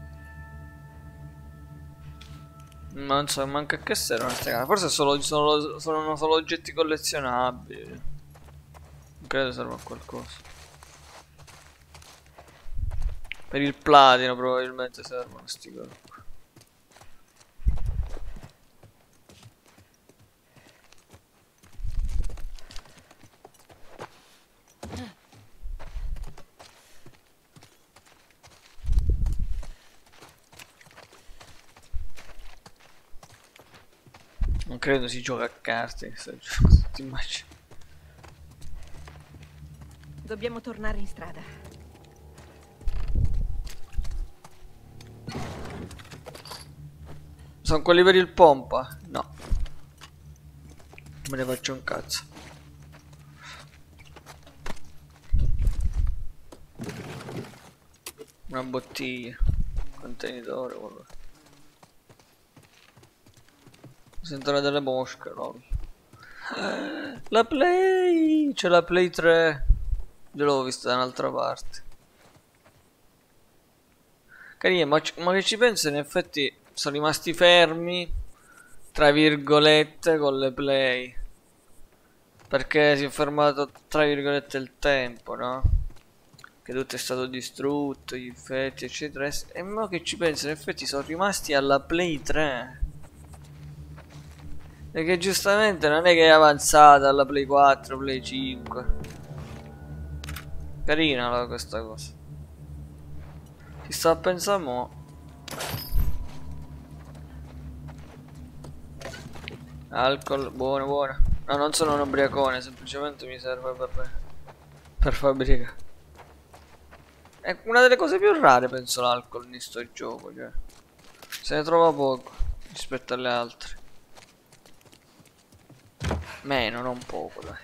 Ma non so manca a che servono queste carte. Forse sono solo oggetti collezionabili. Non credo serva a qualcosa. Per il platino probabilmente servono sti cosi. Non credo si gioca a carte, ti immagini. Dobbiamo tornare in strada. Sono quelli per il pompa? No. Me ne faccio un cazzo. Una bottiglia. Contenitore, quello. Sentono delle mosche, lol. La Play! C'è la Play 3. Io l'avevo vista da un'altra parte. Carina, ma che ci penso, in effetti sono rimasti fermi, tra virgolette, con le Play. Perché si è fermato, tra virgolette, il tempo, no? Che tutto è stato distrutto, gli effetti, eccetera. E mo che ci penso, in effetti sono rimasti alla Play 3. Perché giustamente non è che è avanzata alla Play 4, Play 5. Carina questa cosa. Ci sta a pensare mo. Alcol, buono, buono. No, non sono un ubriacone, semplicemente mi serve per fabbricare. È una delle cose più rare, penso, l'alcol in sto gioco, cioè. Se ne trova poco rispetto alle altre. Meno, non poco, dai.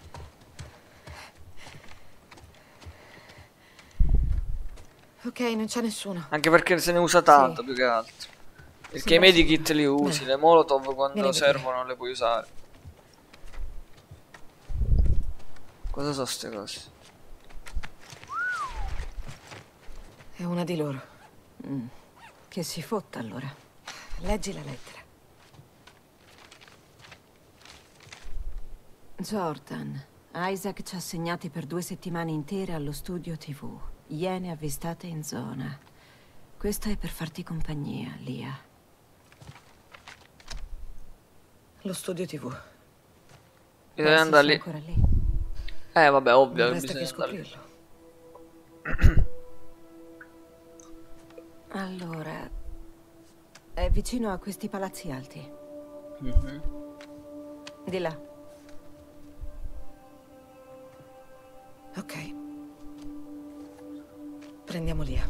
Ok, non c'è nessuno. Anche perché se ne usa tanto, Sì. più che altro. Perché Sembra i medikit li usi, Bene. le molotov quando Vieni a servono le puoi usare. Cosa sono ste cose? È una di loro. Che si fotta allora. Leggi la lettera. Jordan, Isaac ci ha assegnati per 2 settimane intere allo studio TV. Iene avvistate in zona. Questo è per farti compagnia, Lia. Lo studio TV. Bisogna Pensi andare sia lì. ancora lì? Vabbè, ovvio Non che resta che bisogna andare lì. scoprirlo. Allora, è vicino a questi palazzi alti. Di là. Ok. Prendiamo Lia.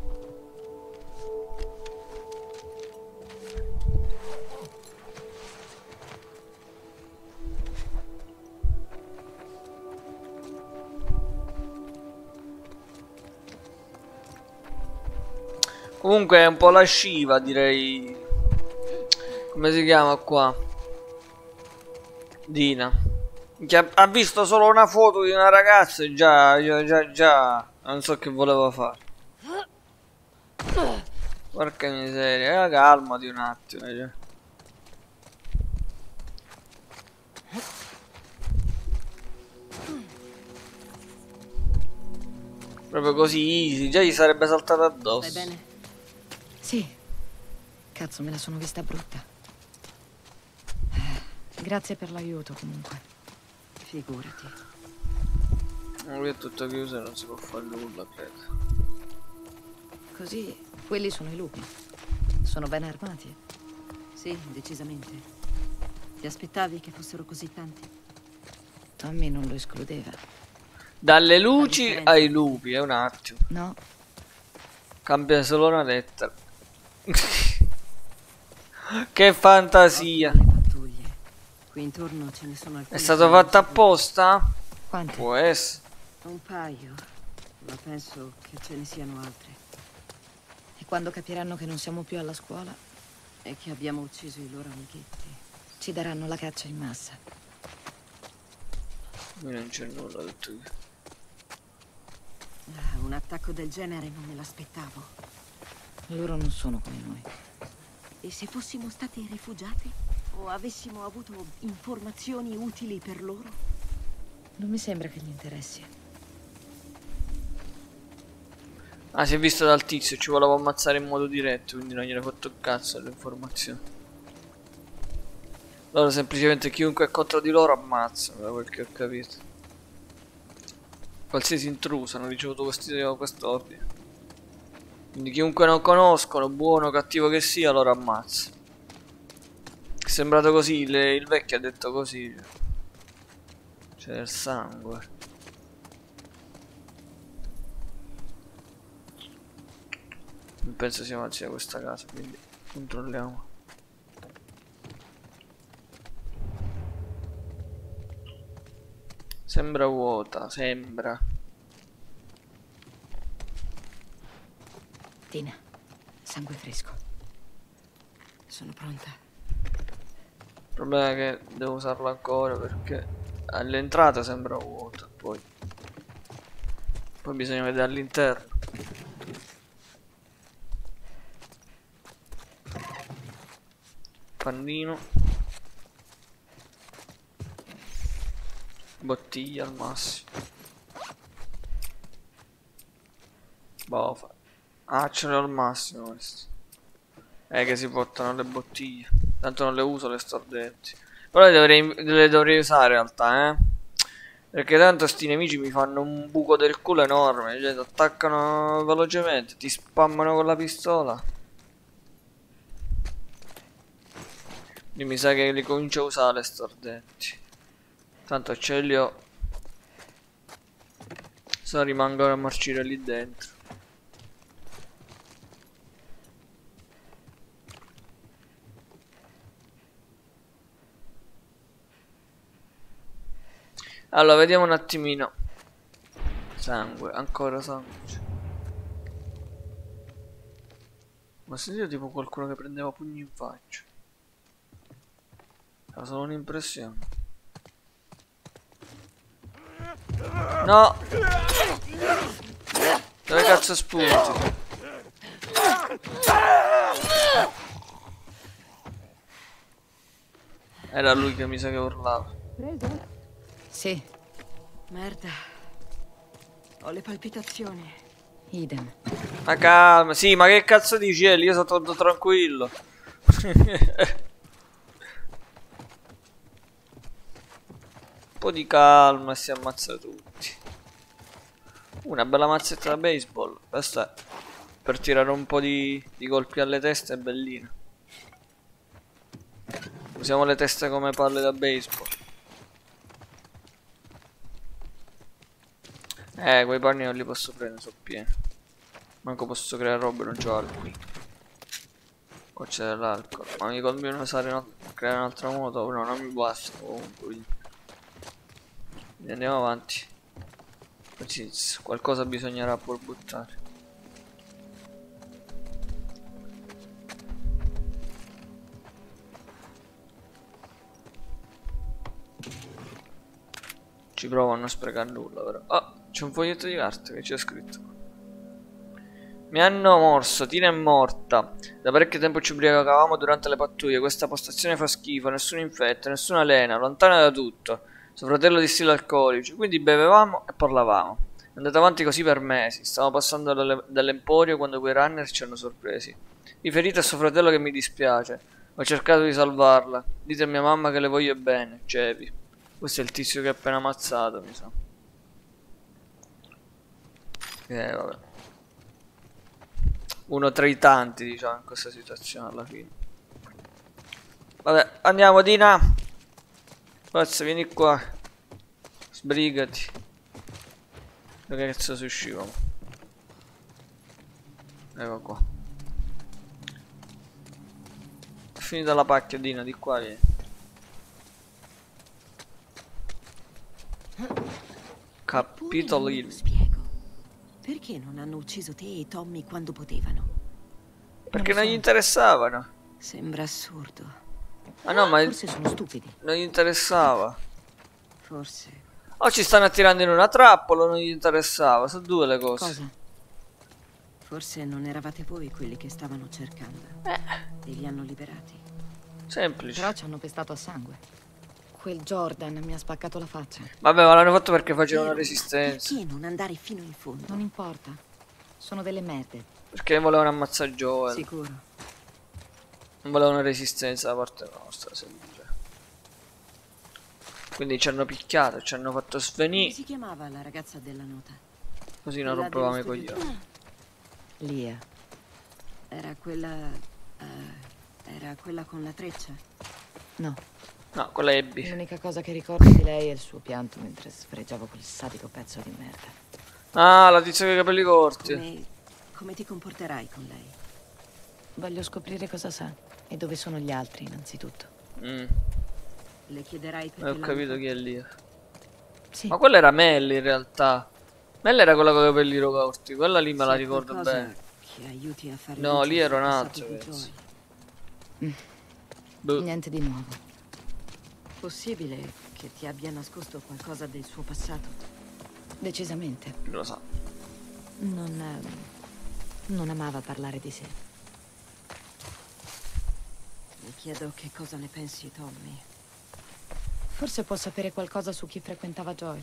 Comunque è un po' lasciva, direi. Come si chiama qua? Dina. Che ha visto solo una foto di una ragazza e già non so che voleva fare. Porca miseria, calmati un attimo. Cioè. Proprio così easy, già gli sarebbe saltato addosso. Stai bene? Sì. Cazzo, me la sono vista brutta. Grazie per l'aiuto, comunque. Figurati. Lui è tutto chiuso e non si può fare nulla, credo. Così, quelli sono i lupi. Sono ben armati. Sì, decisamente. Ti aspettavi che fossero così tanti? Tommy non lo escludeva. Dalle luci differenza. ai lupi, è un attimo. No, Cambia solo una lettera. Che fantasia. Le pattuglie. Qui intorno ce ne sono alcune. È stato fatto apposta? quanti? Può essere. Un paio. Ma penso che ce ne siano altre. E quando capiranno che non siamo più alla scuola, E che abbiamo ucciso i loro amichetti. ci daranno la caccia in massa. Qui non c'è nulla, ho detto io. Un attacco del genere non me l'aspettavo. Loro non sono come noi. E se fossimo stati rifugiati? O avessimo avuto informazioni utili per loro? Non mi sembra che gli interessi. Ah, si è visto dal tizio, ci voleva ammazzare in modo diretto, quindi non gliene ha fatto un cazzo alle informazioni. Loro semplicemente chiunque è contro di loro ammazzano, da quel che ho capito. Qualsiasi intruso hanno ricevuto quest'ordine. Quindi chiunque non conoscono, buono o cattivo che sia, loro ammazza. È sembrato così, il vecchio ha detto così. C'è del sangue. Non penso sia avanti da questa casa, quindi controlliamo. Sembra vuota, sembra. Tina, sangue fresco. Sono pronta. problema è che devo usarlo ancora perché all'entrata sembra vuota, poi bisogna vedere all'interno. Pannino, bottiglia al massimo. Boh, ah, ce l'ho al massimo questo. Che si portano le bottiglie. Tanto non le uso le stordenti. Però le dovrei usare in realtà, perché tanto sti nemici mi fanno un buco del culo enorme. Cioè ti attaccano velocemente, ti spammano con la pistola. Quindi mi sa che li comincio a usare le stordenti. Tanto ce li ho. Se no rimangono a marcire lì dentro. Allora, vediamo un attimino. Sangue, ancora sangue. Ma sentite tipo qualcuno che prendeva pugni in faccia. Era solo un'impressione. No! Dove cazzo spunti? Era lui che mi sa che urlava. Sì. Merda. Ho le palpitazioni. Idem. Ma calma, sì, ma che cazzo dici, Eli? Io sono tutto tranquillo. Un po' di calma e si ammazza tutti. Una bella mazzetta da baseball. Questa è per tirare un po' di colpi alle teste, è bellina. Usiamo le teste come palle da baseball. Quei panni non li posso prendere, sono pieni. Manco posso creare robe, non c'ho alcol. Qua c'è dell'alcol. Ma mi conviene usare creare un altro modo? No, non mi basta comunque. Quindi andiamo avanti. Qualcosa bisognerà pur buttare. Ci provo a non sprecare nulla però. Oh, c'è un foglietto di carta che c'è scritto. Mi hanno morso, Tina è morta. Da parecchio tempo ci ubriacavamo durante le pattuglie. Questa postazione fa schifo, nessun infetto, nessuna lena, lontana da tutto. Suo fratello distilla alcolici. Quindi bevevamo e parlavamo. È andato avanti così per mesi. Stavamo passando dall'emporio quando quei runner ci hanno sorpresi. Riferite a suo fratello che mi dispiace. Ho cercato di salvarla. Dite a mia mamma che le voglio bene, Cepi. Questo è il tizio che ha appena ammazzato, mi sa. Vabbè. Uno tra i tanti, diciamo, in questa situazione alla fine. Vabbè, andiamo, Dina. Forza, vieni qua. Sbrigati. Dove cazzo si uscivamo? Ecco qua. È finita la pacchia, Dina, di qua, vieni. Capitolino. Spiego. Perché non hanno ucciso te e Tommy quando potevano? Perché non gli interessavano. Sembra assurdo. Ah no, ma Forse sono stupidi. non gli interessava. Forse. O ci stanno attirando in una trappola o non gli interessava. Sono due le cose. Cosa? Forse non eravate voi quelli che stavano cercando. E li hanno liberati. Semplice. Però ci hanno pestato a sangue. Quel Jordan mi ha spaccato la faccia. Vabbè, ma l'hanno fatto perché facevano resistenza. Perché non andare fino in fondo? Non importa. Sono delle merde. Perché volevano ammazzare Joel. Sicuro. Non volevano resistenza da parte nostra, semplice. Quindi ci hanno picchiato, ci hanno fatto Come svenire. si chiamava la ragazza della nota? Così non rompevamo i coglioni. Lia. Era quella... era quella con la treccia? No. No, quella è Abby. L'unica cosa che ricordo di lei è il suo pianto mentre sfregiavo quel sadico pezzo di merda. Ah, la tizia con i capelli corti. Come ti comporterai con lei? Voglio scoprire cosa sa e dove sono gli altri, innanzitutto. Le chiederai perché Ho capito chi è lì. Sì. Ma quella era Mel in realtà. Mel era quella con i capelli corti. Quella lì me la ricordo bene. Che aiuti a fare no, lì era un altro. Niente di nuovo. possibile che ti abbia nascosto qualcosa del suo passato? Decisamente. Lo sa. Non amava parlare di sé. Mi chiedo che cosa ne pensi, Tommy. Forse può sapere qualcosa su chi frequentava Joel.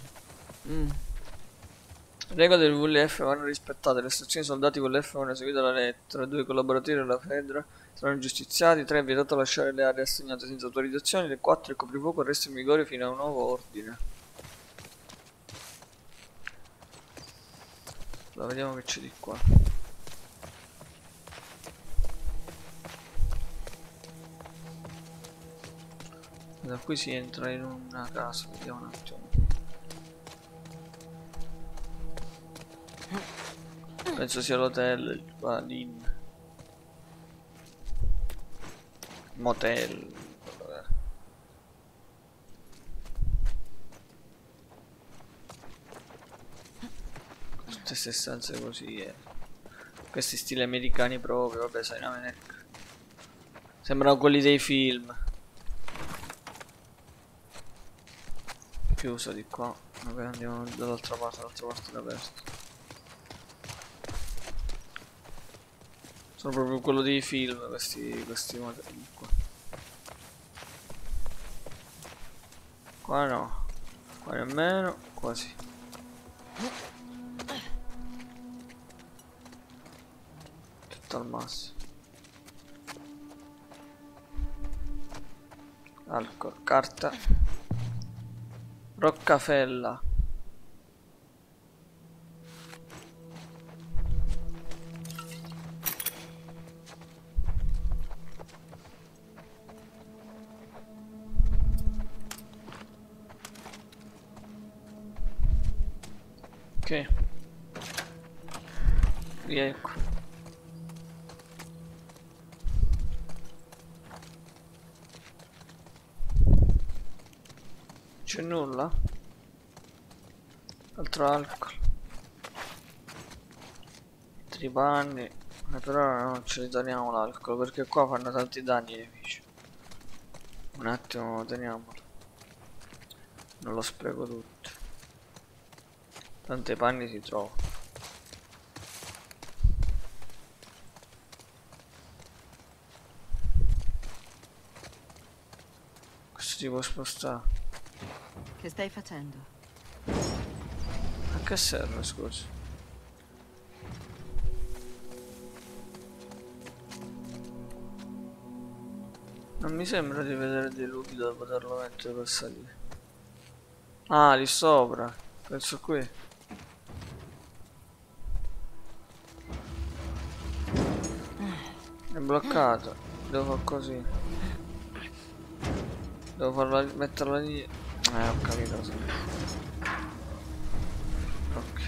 Le regole del WLF vanno rispettate, le istruzioni soldati WLF vanno eseguite alla lettera, 2 collaboratori della Fedra saranno giustiziati, 3 è vietato lasciare le aree assegnate senza autorizzazione, 4 il coprifuoco resta in vigore fino a un nuovo ordine. Allora, vediamo che c'è di qua. Da qui si entra in una casa, vediamo un attimo. Penso sia l'hotel, l'inn. Motel. Vabbè. Tutte queste stanze così, questi stili americani proprio, vabbè, sai, in America. Sembrano quelli dei film. Chiuso di qua. Vabbè, andiamo dall'altra parte è aperto. Sono proprio quello dei film, questi modelli qua. Qua no. Qua nemmeno. Qua sì. Tutto al massimo. Alcol, carta. Roccafella. Ok. Riecco. C'è nulla? Altro alcol. Altri panni. Però non ce li teniamo l'alcol perché qua fanno tanti danni ai nemici. Un attimo, teniamolo. Non lo spreco tutto. Tanti panni si trova. Questo si può spostare. Che stai facendo? A che serve, scusi? Non mi sembra di vedere dei luchi da poterlo mettere per salire. Ah, lì sopra. Penso qui. È bloccato. Devo fare così. Devo farla, metterla lì. Ho capito. Sì. Ok.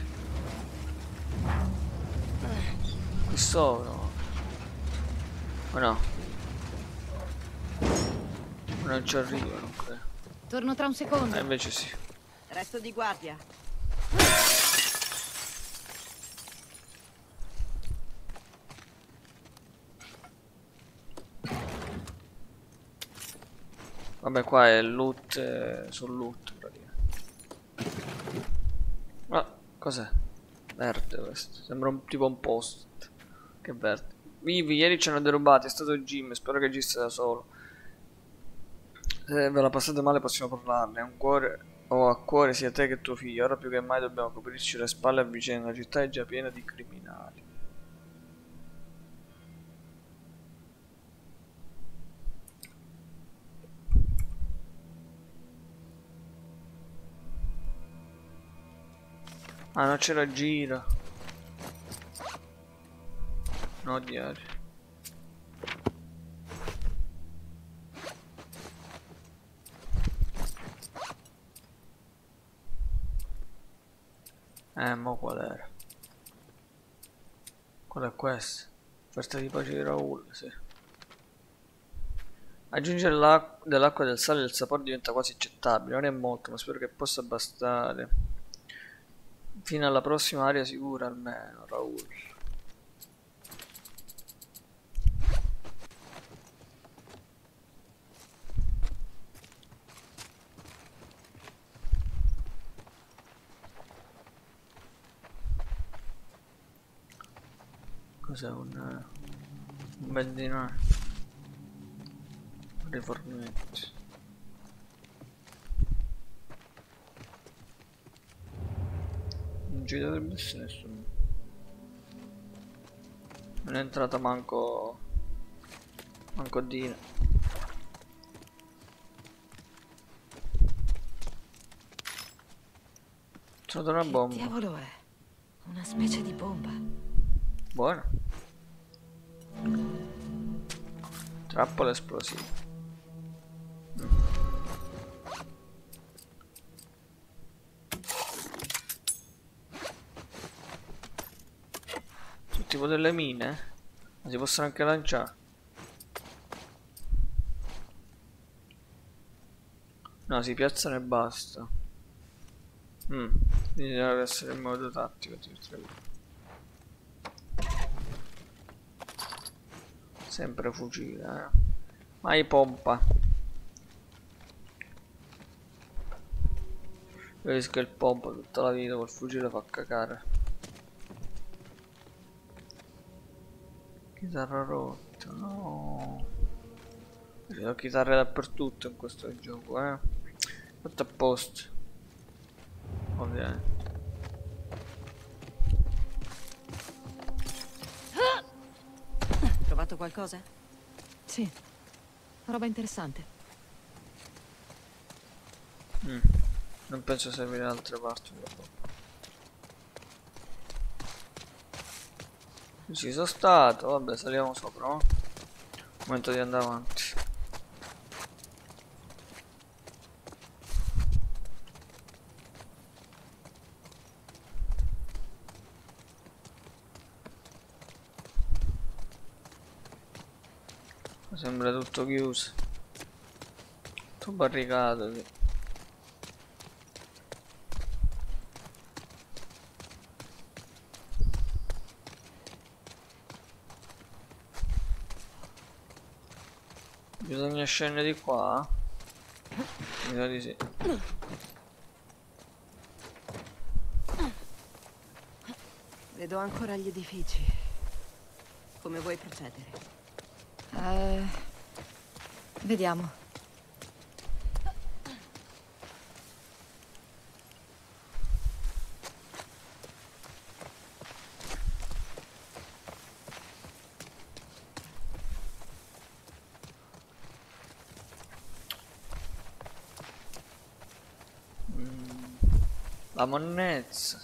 Qui sopra. O no? Non ci arrivo, non credo. Torno tra un secondo. Invece sì. Resto di guardia. Vabbè, qua è loot sul loot praticamente. Ah, cos'è? Verde questo. Sembra tipo un post. Che verde. Vivi, ieri ci hanno derubati, è stato Jim, spero che agisse da solo. Se ve la passate male possiamo parlarne. Un cuore ho a cuore sia te che tuo figlio. Ora più che mai dobbiamo coprirci le spalle a vicenda. La città è già piena di criminali. Ah, non c'era gira. No, diario. Mo qual era? Qual è questo? Offerta di pace di Raul, sì. Aggiungere dell'acqua e del sale il sapore diventa quasi accettabile. Non è molto, ma spero che possa bastare. Fino alla prossima area sicura almeno, Raul. Cos'è un benzina? Rifornetti. Non ci dovrebbe essere nessuno. Non è entrata manco Dina. C'è una bomba. Che diavolo è? Una specie di bomba. Buono. Trappola esplosiva. Sono tipo delle mine? Ma si possono anche lanciare? No, si piazzano e basta. Quindi deve essere in modo tattico. Sempre fucile, mai pompa. Io rischio il pompa tutta la vita, col fucile fa cacare. Chitarra rotta, no. Ci sono chitarre dappertutto in questo gioco, Fatto apposta. Ovviamente. Trovato qualcosa? Sì, roba interessante. Non penso servire in altre parti. Ci sono stato, vabbè, saliamo sopra, no? Momento di andare avanti. Sembra tutto chiuso, tutto barricato, sì. Bisogna scendere di qua? Mi sa di sì. Vedo ancora gli edifici. Come vuoi procedere? Vediamo. La monnezza.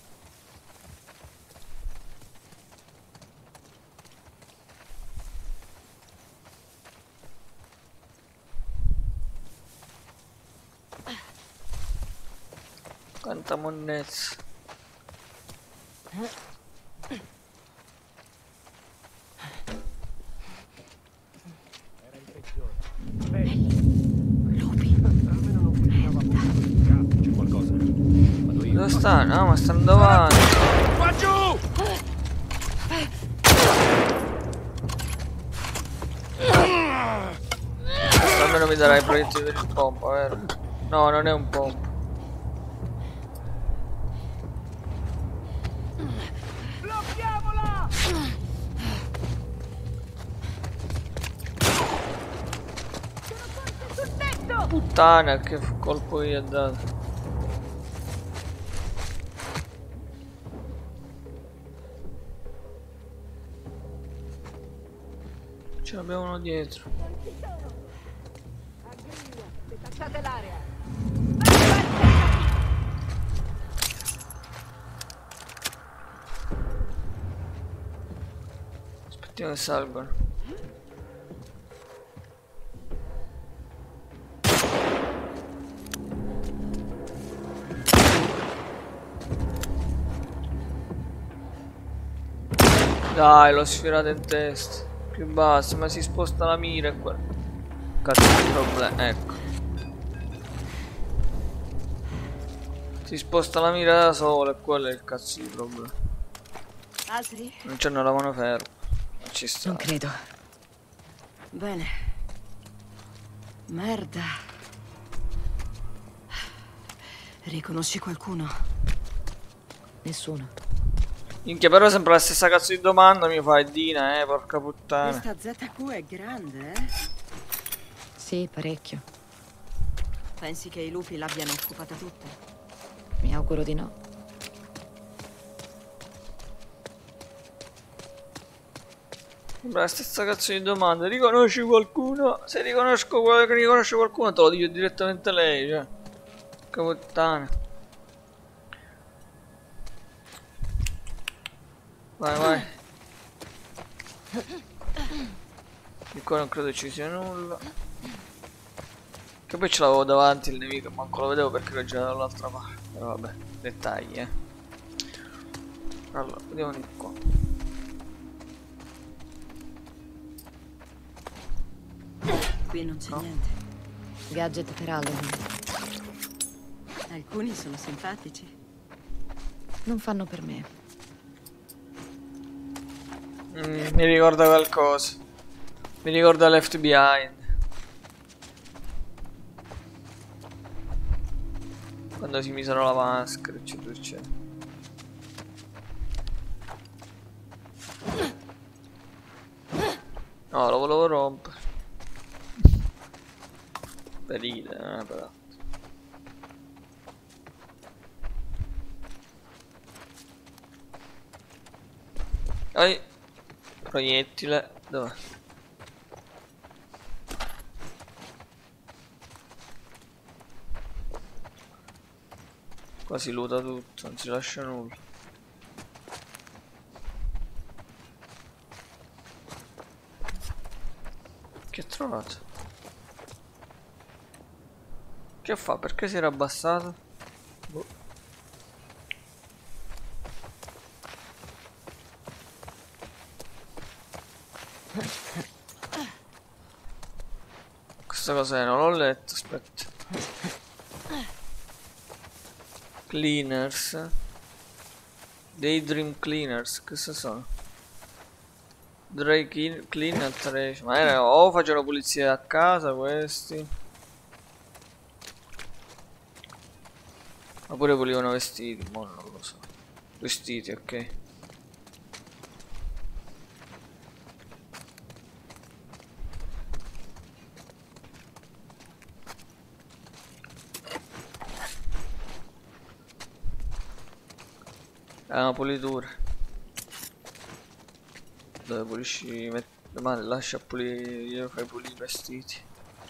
Quanta monnezza. C'è qualcosa. Vado io. Dove sta? No, ma stanno davanti. Qua giù! Almeno mi darai i proiettili per il pompa, vero? No, non è un pompa. Blocchiamola! Puttana, che colpo gli ha dato. Ce l'abbiamo uno dietro. Lasciate l'area. Aspettiamo che salgono. Dai, l'ho sfiorato in testa. Più basso, ma si sposta la mira e qua. Cazzo di problema, ecco. Si sposta la mira da sola e quello è il cazzo di problema. Altri? Non c'hanno la mano ferma. Non ci sta. Non credo. Bene. Merda. Riconosci qualcuno? Nessuno. Minchia, però è sempre la stessa cazzo di domanda mi fai, Dina, porca puttana. Questa ZQ è grande, Sì, parecchio. Pensi che i lupi l'abbiano occupata tutta? Mi auguro di no. Sembra la stessa cazzo di domanda. Riconosci qualcuno? Se riconosco riconosce qualcuno te lo dico direttamente lei, cioè. Porca puttana. Vai, vai. Di qua non credo ci sia nulla. Che poi ce l'avevo davanti il nemico, manco lo vedevo perché l'ho girato dall'altra parte. Però vabbè, dettagli, Allora, vediamo di qua. Qui non c'è niente. Gadget per Halloween. Alcuni sono simpatici. Non fanno per me. Mi ricorda qualcosa. Mi ricorda Left Behind. Quando si misero la maschera, eccetera, eccetera. No, lo volevo rompere. Per ridere, però. Ai. Proiettile. Dov'è? Qua si luta tutto, non si lascia nulla. Che ho trovato? Che fa? Perché si era abbassato? Boh. Questa cos'è? Non l'ho letto, aspetta. Cleaners. Daydream Cleaners, cosa sono? Dry clean trash. Ma era, o facevano pulizia a casa questi. Oppure pulivano vestiti, ma non lo so. Vestiti, ok. È una pulitura. Dove pulisci, ma lascia pulire, io fai pulire i vestiti.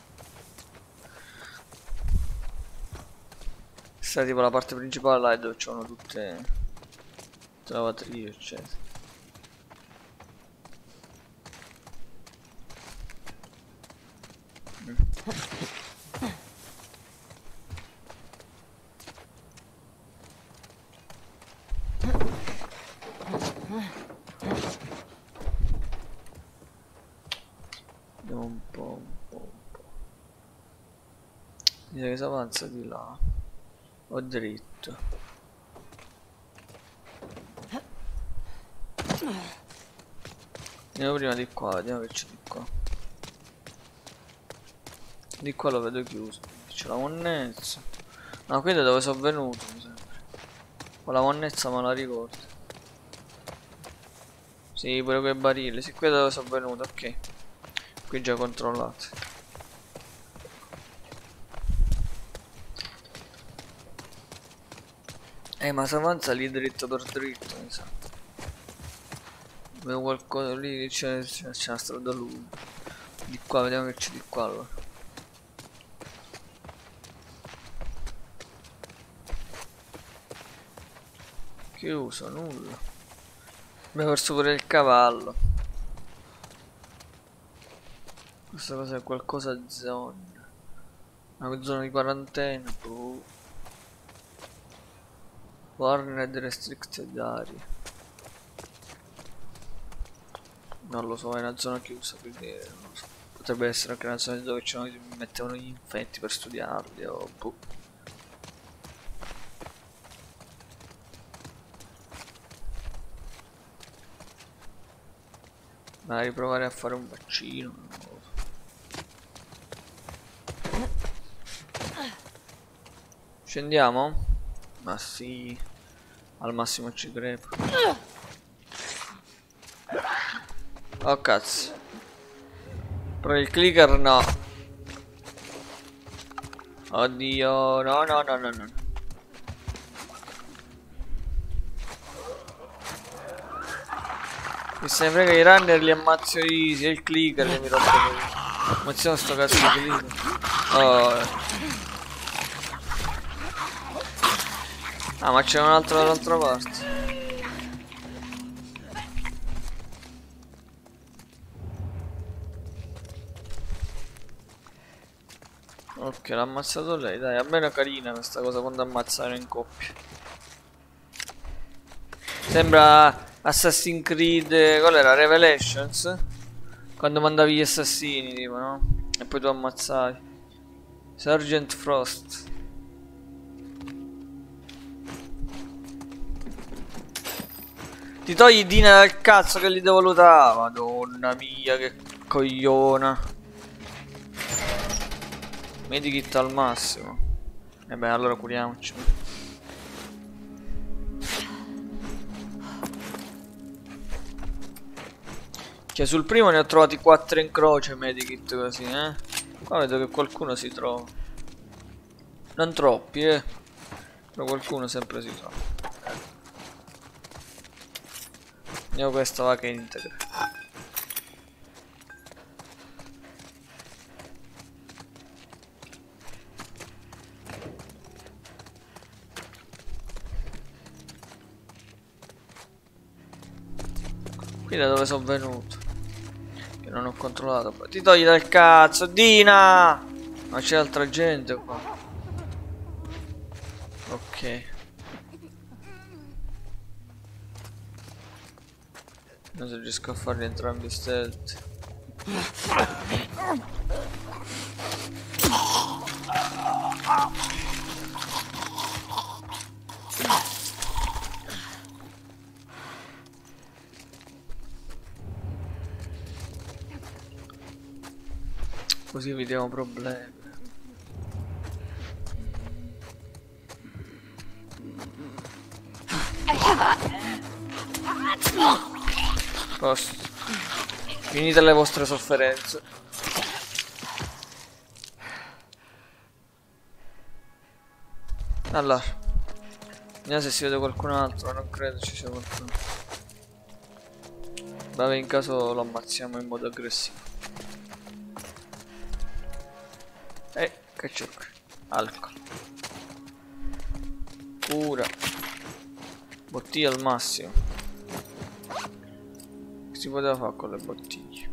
Questa è tipo la parte principale là, è dove c'hanno tutte lavatrici, eccetera. Vediamo un po'. Direi che si avanza di là. O dritto. Andiamo prima di qua, vediamo che c'è di qua. Di qua lo vedo chiuso. C'è la monnezza. No, qui da dove sono venuto, mi sembra. Con la monnezza me la ricordo. Sì, pure quei barili. Sì, qui da dove sono venuto, ok. Qui già controllato. Ma si avanza lì dritto per dritto, mi sa. Vedo qualcosa lì, c'è una strada lunga. Di qua, vediamo che c'è di qua allora. Chiuso, nulla. Abbiamo perso pure il cavallo. Questa cosa è qualcosa di zona. Una zona di quarantena. Boh. Warned Restricted Area. Non lo so, è una zona chiusa, quindi non lo so. Potrebbe essere anche una zona dove ci mettevano gli infetti per studiarli o boh. Magari provare a fare un vaccino, non lo so. Scendiamo? Ma sì, al massimo ci crepo. Oh cazzo. Però il clicker no. Oddio, no. Mi se ne frega, i runner li ammazzo easy, è il clicker che mi rompe. Ammazziamo sto cazzo di clicker. Oh. Ah, ma c'è un altro dall'altra parte. Ok, l'ha ammazzato lei, dai, almeno è carina questa cosa quando ammazzano in coppia. Sembra Assassin's Creed, qual era? Revelations? Quando mandavi gli assassini, tipo, no? E poi tu ammazzavi. Sergeant Frost. Ti togli Dina dal cazzo che li devo lootare. Madonna mia, che cogliona. Medikit al massimo. E beh, allora curiamoci. Cioè sul primo ne ho trovati 4 in croce medikit così, eh. Qua vedo che qualcuno si trova. Non troppi, però qualcuno sempre si trova. Io questa va che integra. Qui da dove sono venuto? Che non ho controllato. Ti togli dal cazzo, Dina! Ma c'è altra gente qua. Ok. Non so se riesco a farli entrambi stealth. Così evitiamo problemi. Posto. Finite le vostre sofferenze. Allora, vediamo se si vede qualcun altro. Non credo ci sia qualcuno. Vabbè, in caso lo ammazziamo in modo aggressivo. Che c'è qui? Alcol. Cura. Bottiglie al massimo. Che si poteva fare con le bottiglie?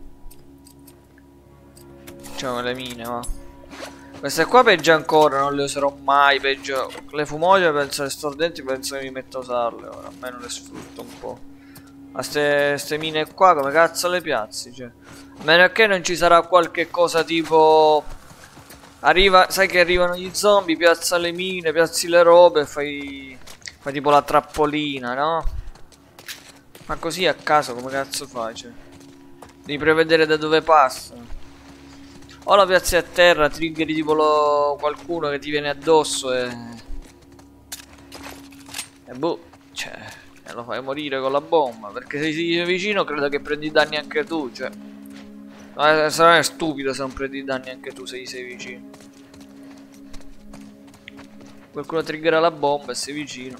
Facciamo le mine, va. Queste qua peggio ancora, non le userò mai. Peggio. Le fumoglie penso le stordenti, penso che mi metto a usarle ora. Almeno le sfrutto un po'. Ma ste mine qua come cazzo le piazzi? Cioè. A meno che non ci sarà qualche cosa tipo. Arriva, sai che arrivano gli zombie, piazza le mine, piazzi le robe e fai tipo la trappolina, no? Ma così a caso come cazzo fai? Cioè, devi prevedere da dove passano. O la piazzi a terra, triggeri tipo qualcuno che ti viene addosso e boh, cioè, lo fai morire con la bomba. Perché se sei vicino credo che prendi danni anche tu, cioè. Sarai stupido se non prendi danni anche tu se gli sei vicino. Qualcuno triggera la bomba e sei vicino.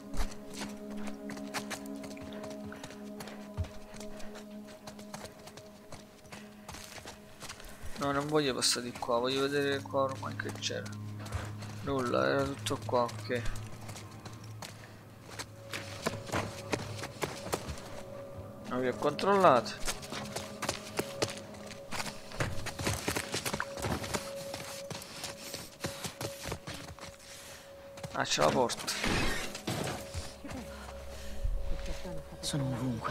No, non voglio passare di qua, voglio vedere qua ormai che c'era. Nulla, era tutto qua, ok. Non vi ho controllato. Ah, c'è la porta. Sono ovunque.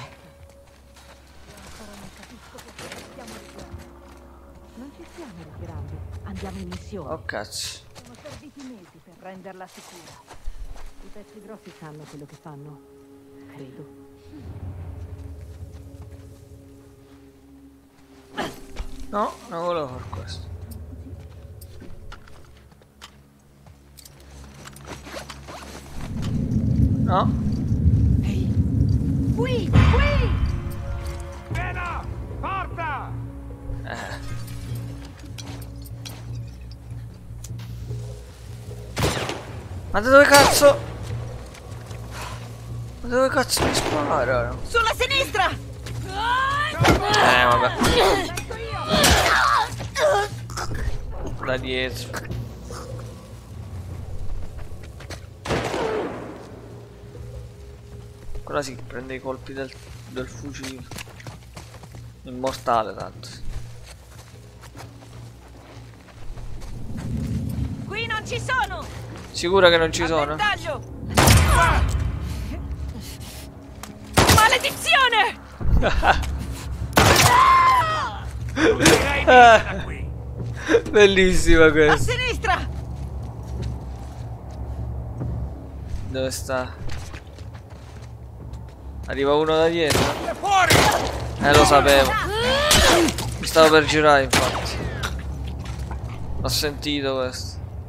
Non ci stiamo ritirando. Andiamo in missione. Oh cazzo. Sono serviti mesi per renderla sicura. I pezzi grossi sanno quello che fanno. Credo. No, non volevo fare questo. No. Ehi. Qui! Qui! Piena! Forte! Ma da dove cazzo? Ma da dove cazzo mi spara? Sulla sinistra! Vabbè. Da dietro. Quella sì, prende i colpi del fucile. Immortale tanto. Qui non ci sono! Sicura che non ci sono? Taglio! Maledizione! Bellissima A questa. sinistra! Dove sta? Arriva uno da dietro. Lo sapevo. Mi stavo per girare infatti. L'ho sentito questo.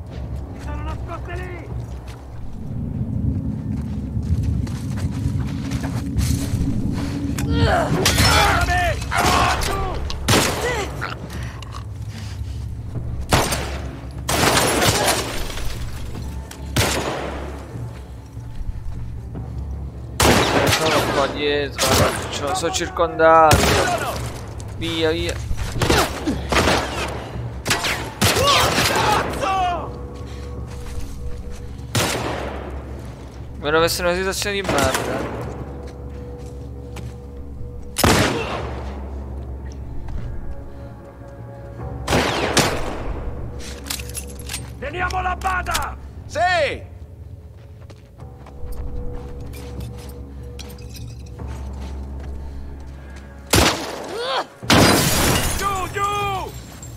Sono qua dietro, sono circondato. Via, via. Mi ero messo in una situazione di merda. Teniamo la bada! Sì! Giù, giù!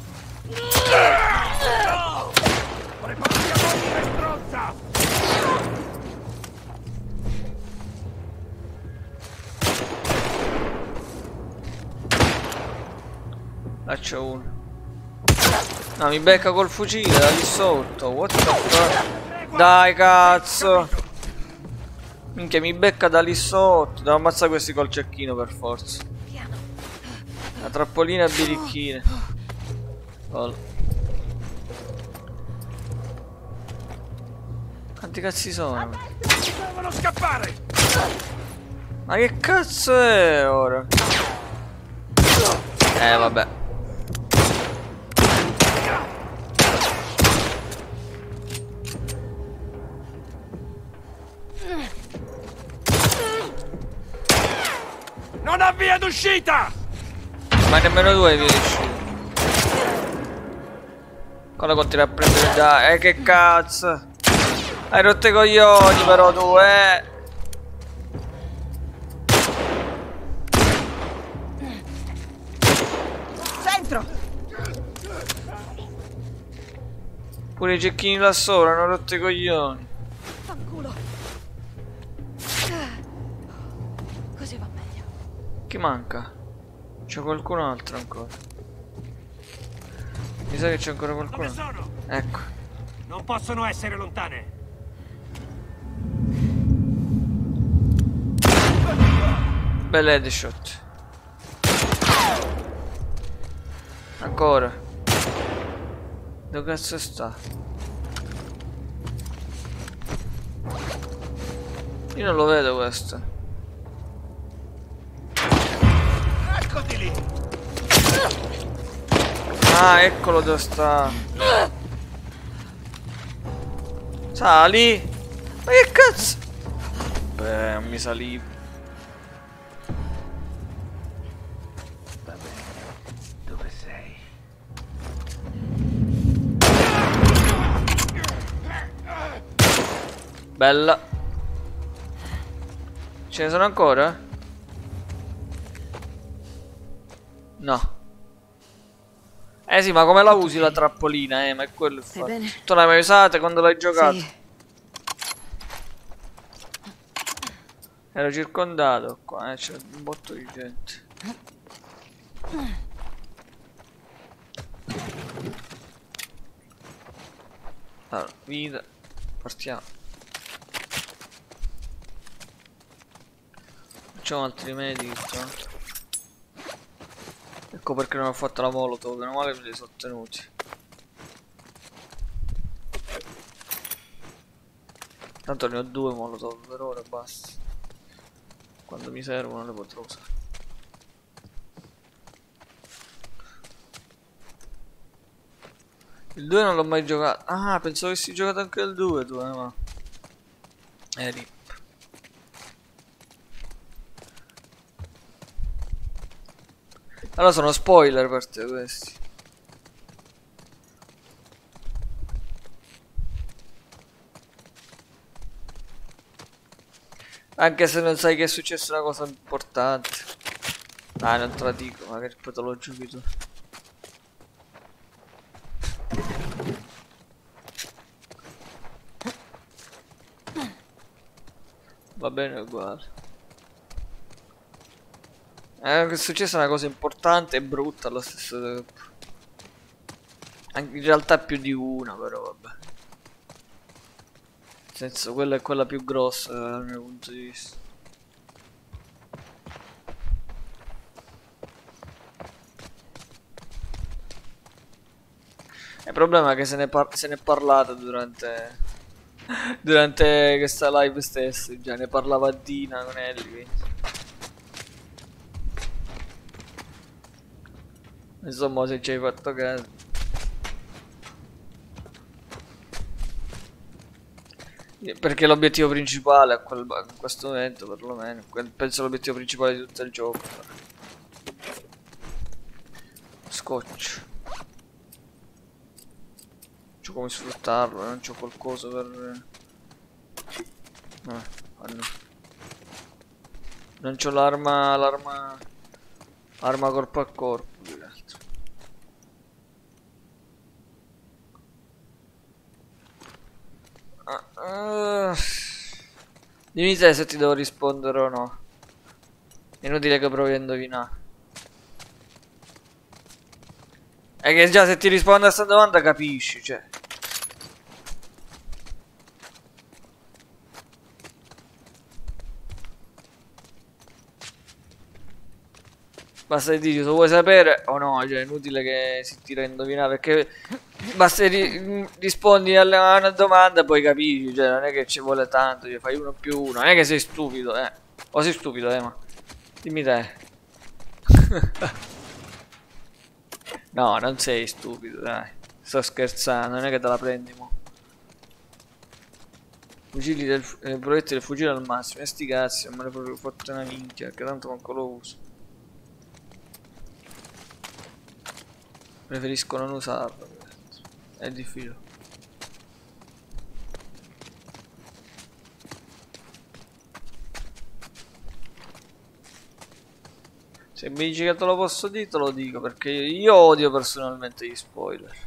Preparati a morire, stronza! Là c'è uno. No, mi becca col fucile da lì sotto. What the fuck? Dai cazzo. Minchia, mi becca da lì sotto. Devo ammazzare questi col cecchino per forza. La trappolina e birichine. Quanti cazzi sono? Devono scappare! Ma che cazzo è ora? Vabbè. Non ha via d'uscita! Ma nemmeno due via d'uscita. Quello continua a prendere da... che cazzo! Hai rotto i coglioni però tu, Centro! Pure i cecchini là sopra hanno rotto i coglioni. Fanculo! Così va meglio. Chi manca? C'è qualcun altro ancora. Mi sa che c'è ancora qualcuno. Dove sono? Ecco. Non possono essere lontane. Bella headshot. Ancora. Dove cazzo sta? Io non lo vedo questo. Eccoti lì! Ah, eccolo dove sta. Sali! Ma che cazzo? Beh, non mi salivo. Va bene. Dove sei? Bella. Ce ne sono ancora? No. Sì, ma come la usi la trappolina, ma è quello il Stai fatto. bene? Tu l'hai mai usata quando l'hai giocato? Sì. Ero circondato qua, c'è un botto di gente. Allora, vita. Partiamo. Facciamo altri medit. Ecco perché non ho fatto la molotov, meno male me li sono tenuti. Tanto ne ho 2 molotov per ora, basta. Quando mi servono le potrò usare. Il 2 non l'ho mai giocato. Ah, pensavo avessi giocato anche il 2 tu, ma... rip. Allora sono spoiler per te questi. Anche se non sai che è successa una cosa importante. Ah, non te la dico, magari poi te lo giochi tu. Va bene uguale. È successa una cosa importante e brutta allo stesso tempo. Anche in realtà più di una, però vabbè. Nel senso, quella è quella più grossa dal mio punto di vista. Il problema è che se ne è parlato durante questa live stessa. Già ne parlava Dina con Ellie, quindi. Insomma, se ci hai fatto caso. Perché l'obiettivo principale in questo momento, perlomeno, penso l'obiettivo principale di tutto il gioco. Scotch. Non so come sfruttarlo, non c'ho qualcosa per... Non c'ho l'arma corpo a corpo. Dimmi te se ti devo rispondere o no. È inutile che provi a indovinare. È che già se ti rispondo a questa domanda capisci, cioè. Basta che dici se vuoi sapere o no, cioè è inutile che si tira a indovinare, perché basta che rispondi a una domanda e poi capisci, cioè non è che ci vuole tanto, cioè fai 1 più 1, non è che sei stupido, o sei stupido, ma dimmi te. No, non sei stupido, dai, sto scherzando, non è che te la prendi mo. Fucili proiettili del fucile al massimo, e sti cazzi, non me ne proprio fotte una minchia, che tanto manco lo uso. Preferisco non usarlo. È difficile. Se mi dici che te lo posso dire, te lo dico, perché io odio personalmente gli spoiler.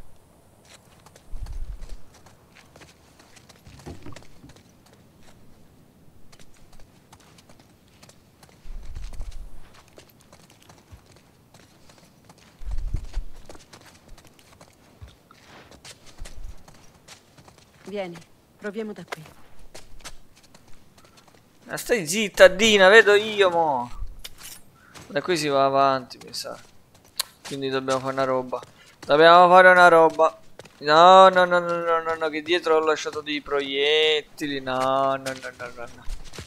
Vieni, proviamo da qui. Ma stai zitta, Dina, vedo io mo. Da qui si va avanti, mi sa. Quindi dobbiamo fare una roba. Dobbiamo fare una roba. No, no, no, no, no, no, no, che dietro ho lasciato dei proiettili. No, no, no, no, no, no.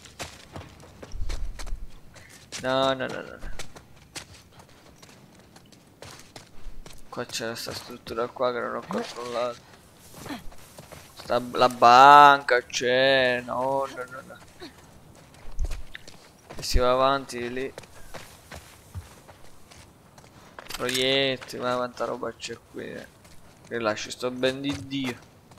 No, no, no, no, no. Qua c'è questa struttura qua che non ho controllato. La banca c'è, no, no, no, no. E si va avanti lì. Proietti, ma quanta roba c'è qui. Rilasci, sto ben di Dio.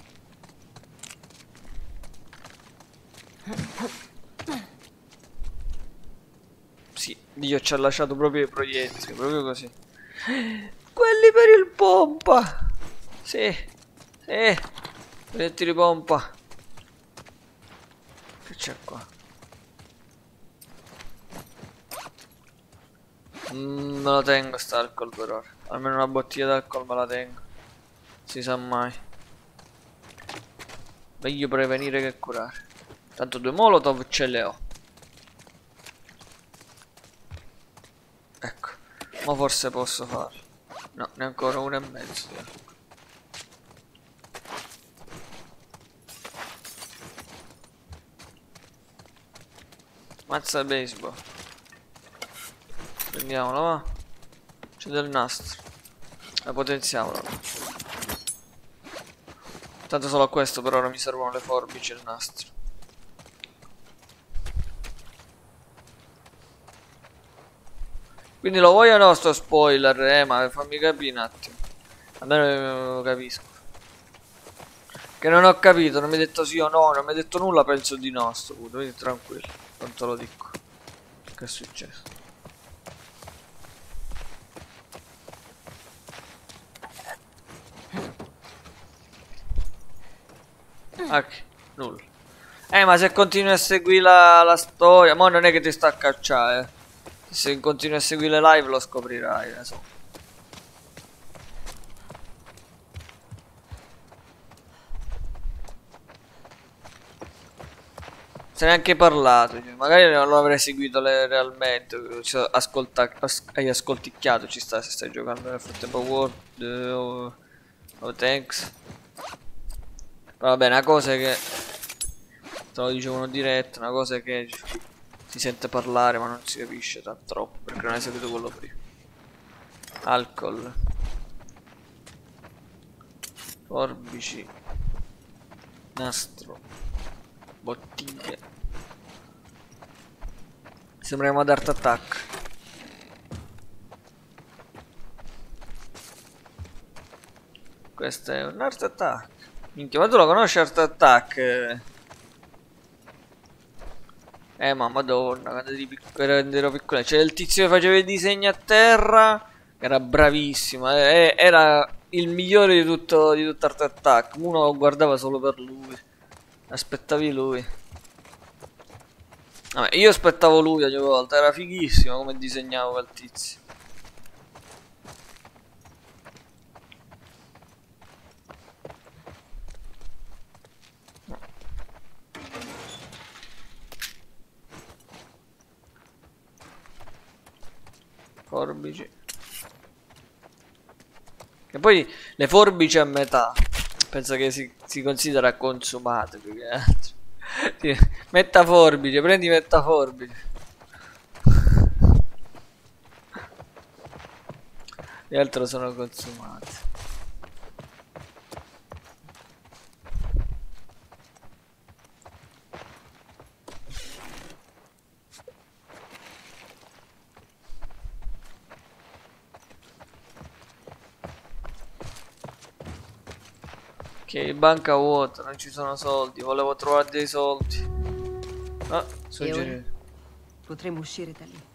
Sì, Dio ci ha lasciato proprio i proiettili, proprio così. Quelli per il pompa. Sì, sì. Proiettili pompa. Che c'è qua? Me lo tengo sta alcol per ora. Almeno una bottiglia d'alcol me la tengo. Si sa mai. Meglio prevenire che curare. Tanto 2 molotov ce le ho. Ecco. Ma forse posso farlo. No, ne ancora 1 e mezzo. Mazza baseball. Prendiamolo, va. C'è del nastro. La potenziamolo. Tanto solo a questo per ora mi servono le forbici e il nastro. Quindi lo vuoi o no sto spoiler? Ma fammi capire un attimo. Almeno lo capisco. Che non ho capito, non mi hai detto sì o no, non mi hai detto nulla, penso di no, sto punto, quindi tranquillo, tanto lo dico. Che è successo? Ok, nulla. Ma se continui a seguire la storia, mo non è che ti sta a cacciare, Se continui a seguire le live lo scoprirai, so. Se ne è anche parlato, cioè, magari non lo avrei seguito realmente, hai ascolticchiato, ci sta se stai giocando nel frattempo World o Tanks. Però vabbè, una cosa è che te lo dicevano diretto, una cosa è che si sente parlare ma non si capisce troppo, perché non hai seguito quello prima. Alcol. Forbici. Nastro. Bottiglie. Sembriamo ad Art Attack. Questo è un Art Attack. Minchia, ma tu lo conosci Art Attack? Ma madonna, quando ero piccola. C'era il tizio che faceva i disegni a terra. Era bravissimo. Era il migliore di tutto Art Attack. Uno lo guardava solo per lui. Aspettavi lui. Vabbè, io aspettavo lui ogni volta. Era fighissimo come disegnavo quel tizio. Forbici. E poi le forbici a metà. Penso che si considera consumate più che altro. Sì, metta forbice, prendi metta forbice. Le altre sono consumate. Ok, banca vuota, non ci sono soldi, volevo trovare dei soldi. Ah, suggerire. Potremmo uscire da lì.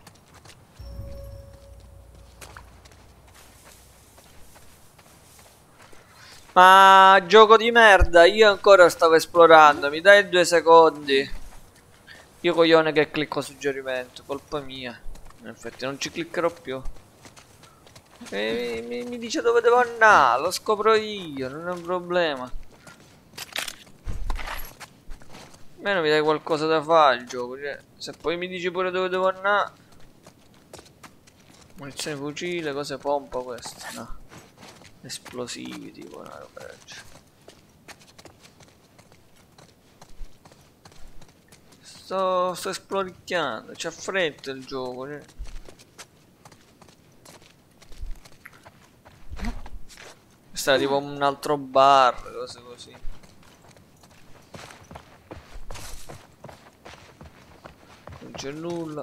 Ma gioco di merda, io ancora stavo esplorando, mi dai 2 secondi. Io coglione che clicco suggerimento, colpa mia. In effetti non ci cliccherò più. Mi dice dove devo andare, lo scopro io, non è un problema. Almeno mi dai qualcosa da fare il gioco, cioè, se poi mi dici pure dove devo andare. Munizioni fucile, cose pompa queste, no. Esplosivi tipo una roba del genere. Sto esploricchiando, c'ha fretta il gioco, cioè. Questo è tipo un altro bar, cose così. Non c'è nulla.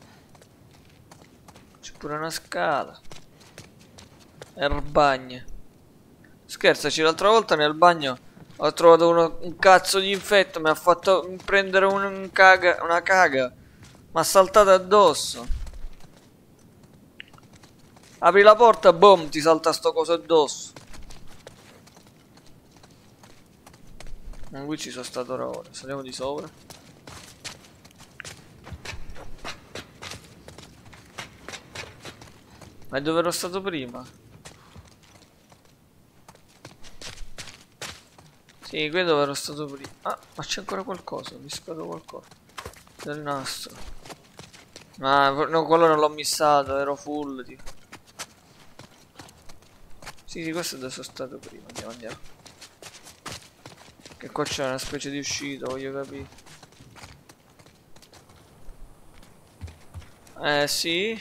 C'è pure una scala. Erbagna. Scherzaci, l'altra volta nel bagno ho trovato un cazzo di infetto. Mi ha fatto prendere una caga. Mi ha saltato addosso. Apri la porta, boom, ti salta sto coso addosso. Ma qui ci sono stato ora. Saliamo di sopra. Ma è dove ero stato prima? Sì, qui dove ero stato prima. Ah, ma c'è ancora qualcosa. Mi scado qualcosa. Del nastro. No, quello non l'ho missato. Ero full. Tipo. Sì, questo è dove sono stato prima. Andiamo. Che qua c'è una specie di uscita, voglio capire. Sì.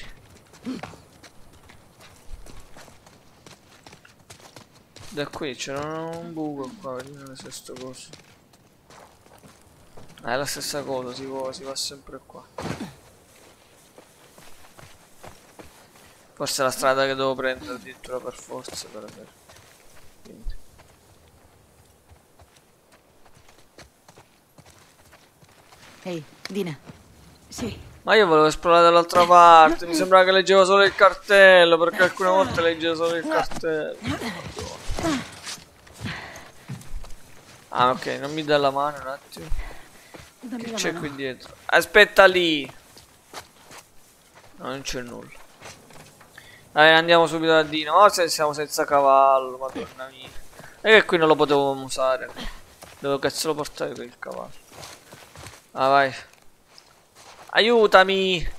Da qui c'era un buco qua, vediamo se sto coso. È la stessa cosa, si va sempre qua. Forse è la strada che devo prendere addirittura per forza per avere. Quindi. Ehi, Dina. Sì. Ma io volevo esplorare dall'altra parte, mi sembrava che leggevo solo il cartello, perché alcune volte leggevo solo il cartello. Ah, ok, non mi dà la mano un attimo. Dammi Che la c'è mano. qui dietro? Aspetta lì! No, non c'è nulla. Dai, andiamo subito da Dino. Oh, se siamo senza cavallo, madonna mia. E che qui non lo potevo usare. Dove cazzo lo portavi con il cavallo? Ah, vai. Aiutami!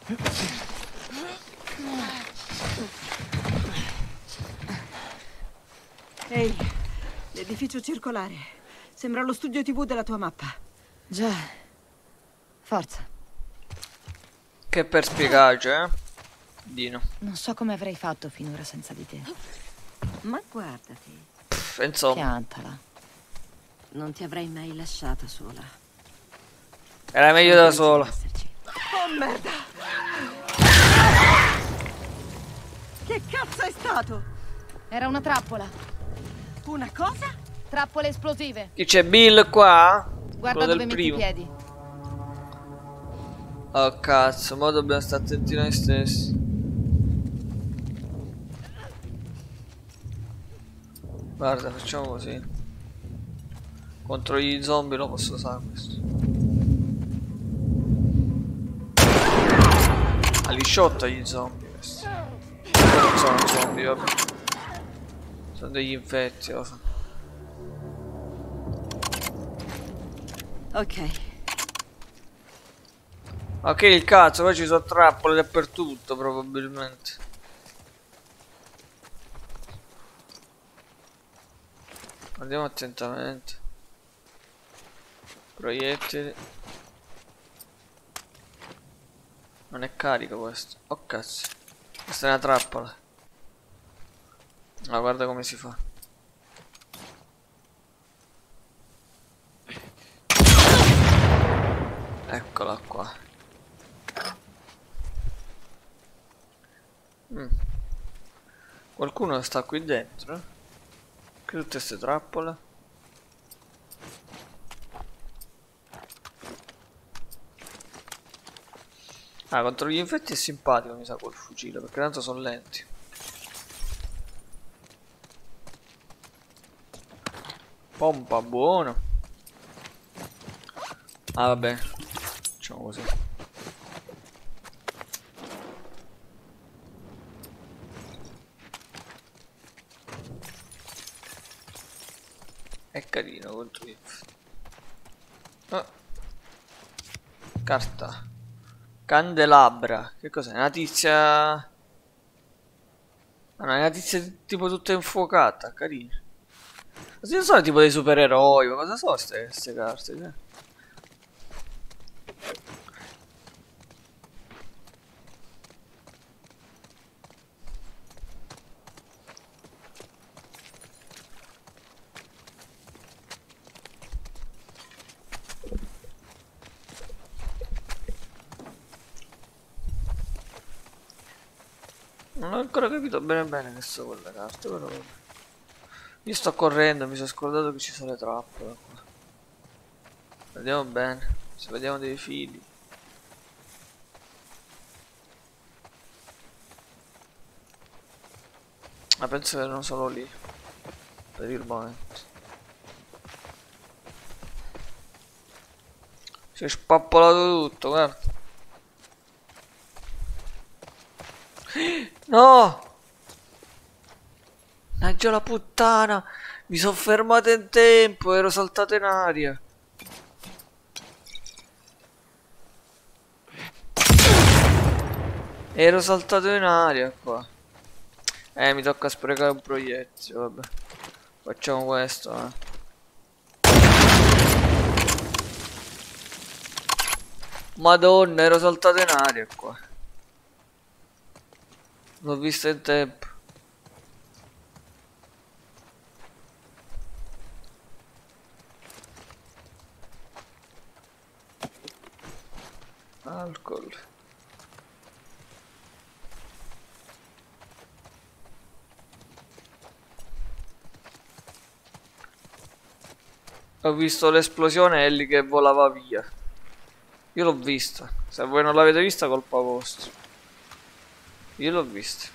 Ehi, l'edificio circolare. Sembra lo studio TV della tua mappa. Già. Forza. Che perspicacia, eh? Dino. Non so come avrei fatto finora senza di te. Ma guardati, Pff, insomma. Piantala. non ti avrei mai lasciata sola. Era meglio da sola. Oh, merda! Che cazzo è stato? Era una trappola. Una cosa? Trappole esplosive. Chi c'è Bill qua? Guarda Quello dove del metti i primo. piedi. Oh cazzo, ma dobbiamo stare attenti noi stessi. Guarda, facciamo così. Contro gli zombie lo posso usare questo. Ah, li sciotta gli zombie questi. Non sono zombie, vabbè. Sono degli infetti, lo so. Ok. Ok, il cazzo, poi ci sono trappole dappertutto probabilmente. Guardiamo attentamente. Proiettili. Non è carico questo. Oh cazzo. Questa è una trappola. Ma guarda come si fa. Eccola qua. Qualcuno sta qui dentro? Che tutte queste trappole? Ah, contro gli infetti è simpatico mi sa col fucile, perché tanto sono lenti. Pompa, buono. Ah, vabbè. Facciamo così. È carino contro gli infetti. Oh. Carta. Candelabra. Che cos'è? Una tizia... Ah, no, è una tizia tipo tutta infuocata. Carina. Non sono tipo dei supereroi. Ma cosa sono queste carte? Non ho ancora capito bene che sono quelle carte, però vabbè. Io sto correndo, mi sono scordato che ci sono le trappole qua. Vediamo bene, se vediamo dei fili. Ma penso che erano solo lì, per il momento. Si è spappolato tutto, guarda. No! Mannaggia la puttana! Mi sono fermato in tempo, ero saltato in aria. Ero saltato in aria qua. Mi tocca sprecare un proiettile, vabbè. Facciamo questo, Madonna, ero saltato in aria qua. L'ho vista in tempo. Alcol. Ho visto l'esplosione e Ellie che volava via. Io l'ho vista. Se voi non l'avete vista, colpa vostra. Io l'ho vista.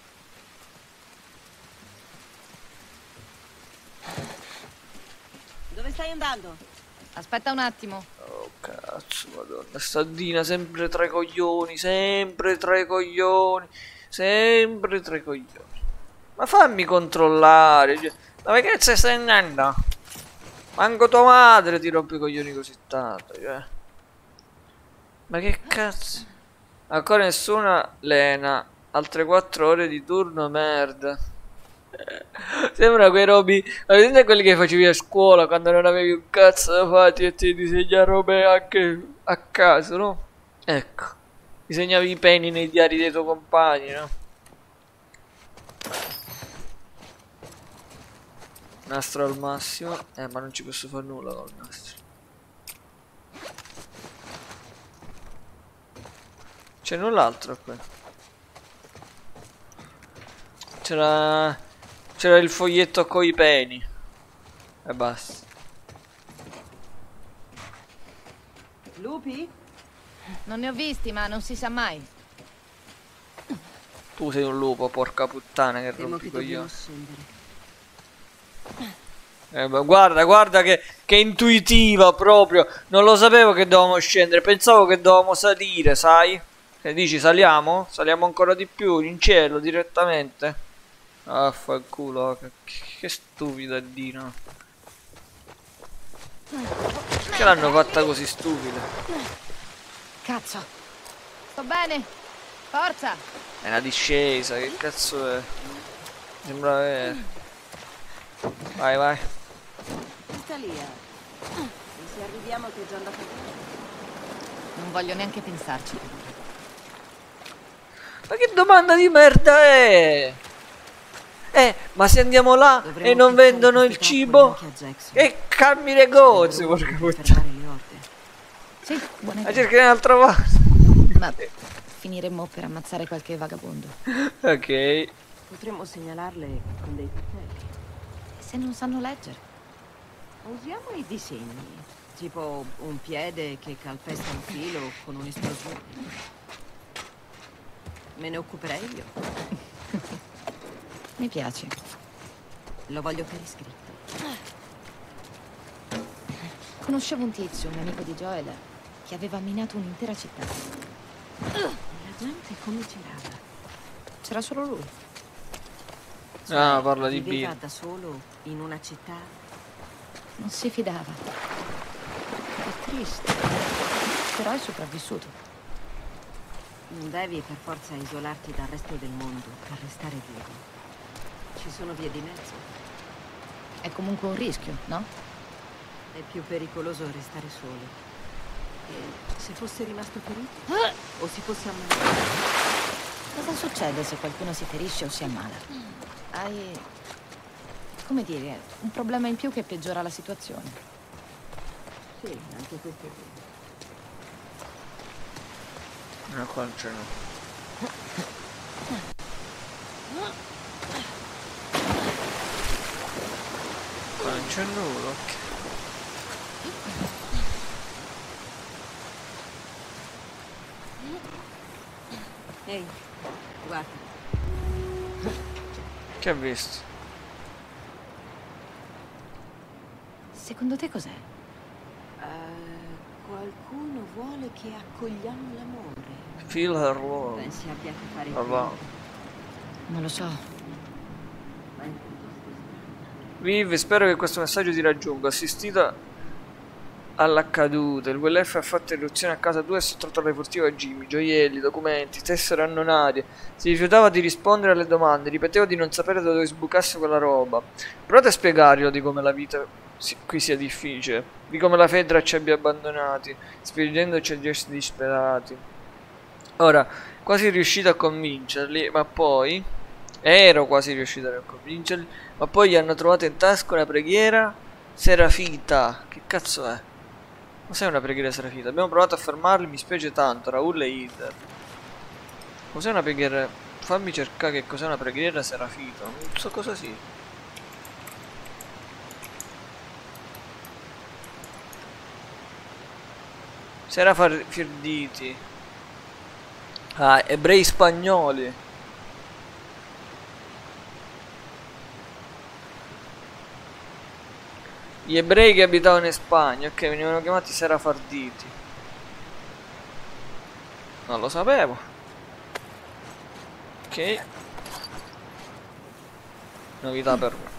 Dove stai andando? Aspetta un attimo. Oh cazzo, madonna. Sta Dina sempre tra i coglioni. Sempre tra i coglioni. Sempre tra i coglioni. Ma fammi controllare. Dove cazzo stai andando? Manco tua madre ti rompe i coglioni così tanto, cioè. Ma che cazzo? Ancora nessuna Lena. Altre 4 ore di turno, merda. Sembra quei robi. Vedete quelli che facevi a scuola quando non avevi un cazzo da fare e ti disegna robe anche a caso, no? Ecco. Disegnavi i peni nei diari dei tuoi compagni, no? Nastro al massimo. Ma non ci posso fare nulla col nastro. C'è null'altro qui. C'era il foglietto con i peni. E basta. Lupi? Non ne ho visti, ma non si sa mai. Tu sei un lupo, porca puttana, che Temo rompi che i coglioni. dobbiamo scendere. Ma guarda che è intuitiva proprio. Non lo sapevo che dovevamo scendere. Pensavo che dovevamo salire, sai? Che dici, saliamo? Saliamo ancora di più in cielo direttamente. Affanculo, che stupida Dina. Perché l'hanno fatta così stupida? Cazzo. Sto bene. Forza. È una discesa, che cazzo è? Sembra vero. Vai, vai. Sta lì, E se arriviamo che è già andata bene. Non voglio neanche pensarci. Ma che domanda di merda è? Ma se andiamo là Dovremmo e non fissare vendono il queste cibo? trappole anche a Jackson. E cambi negozio, porca Per puttana. fermare le orde. Sì, buona Ma idea. cerca un'altra parte. Ma finiremmo per ammazzare qualche vagabondo. Ok. Potremmo segnalarle con dei cartelli. E se non sanno leggere? Usiamo i disegni. Tipo un piede che calpesta un filo con un'esplosione. Me ne occuperei io. Mi piace. Lo voglio per iscritto. Conoscevo un tizio, un amico di Joel, che aveva minato un'intera città. E la gente come girava? C'era solo lui. Parla di Viveva birra. da solo in una città. Non si fidava. È triste. Però è sopravvissuto. Non devi per forza isolarti dal resto del mondo per restare vivo. Ci sono vie di mezzo. È comunque un rischio, no? È più pericoloso restare soli. E se fosse rimasto ferito? O si fosse ammalato? Cosa succede se qualcuno si ferisce o si ammala? Hai, come dire, un problema in più che peggiora la situazione. Sì, anche questo è vero. No, qua non c'è nulla. Qua non c'è nulla, ok. Ehi, guarda. Che ha visto? Secondo te cos'è? Qualcuno vuole che accogliamo l'amore. Feel her love. Pensi abbia a che fare Ah, con va. Non lo so. Ma è piuttosto strano. Viv, spero che questo messaggio ti raggiunga. Assistita all'accaduto. Il WLF ha fatto irruzione a casa tua e sottratta alla furtiva a Jimmy. Gioielli, documenti, tessere annonarie. Si rifiutava di rispondere alle domande. Ripeteva di non sapere da dove sbucasse quella roba. Provate a spiegarglielo di come la vita qui sia difficile. Di come la Fedra ci abbia abbandonati, spingendoci a gesti disperati. Ora, quasi riuscito a convincerli, ma poi... Ero quasi riuscito a convincerli, ma poi gli hanno trovato in tasca una preghiera serafita. Che cazzo è? Cos'è una preghiera serafita? Abbiamo provato a fermarli, mi spiace tanto, Raul e Hitler. Cos'è una preghiera? Fammi cercare che cos'è una preghiera serafita. Non so cosa sia. Serafirditi. Ah, ebrei spagnoli. Gli ebrei che abitavano in Spagna, ok, venivano chiamati serafarditi. Non lo sapevo. Ok. Novità per me.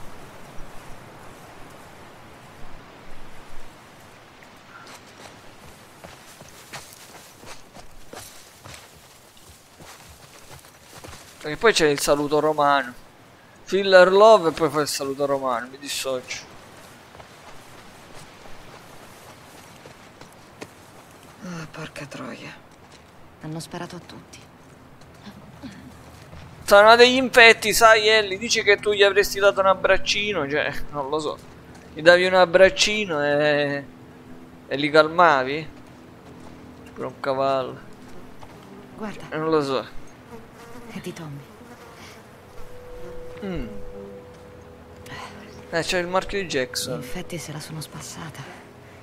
Perché poi c'è il saluto romano. Filler love e poi fa il saluto romano, mi dissocio. Oh, porca troia. Hanno sparato a tutti. Sono degli infetti, sai Ellie, dici che tu gli avresti dato un abbraccino, cioè, non lo so. Gli davi un abbraccino e li calmavi? Per un cavallo. Guarda, Non lo so. è di Tommy. C'è il marchio di Gli Jackson. infetti se la sono spassata.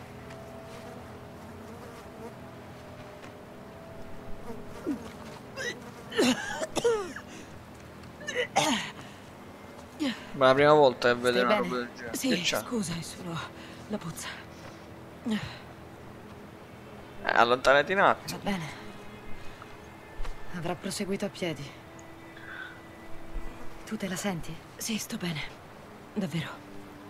Ma la prima volta è vedere una Stai roba bene? del genere. Sì, Che c'ha? scusa, è solo la puzza. Allontanati un attimo. Va bene. Avrà proseguito a piedi. Tu te la senti? Sì, sto bene. Davvero.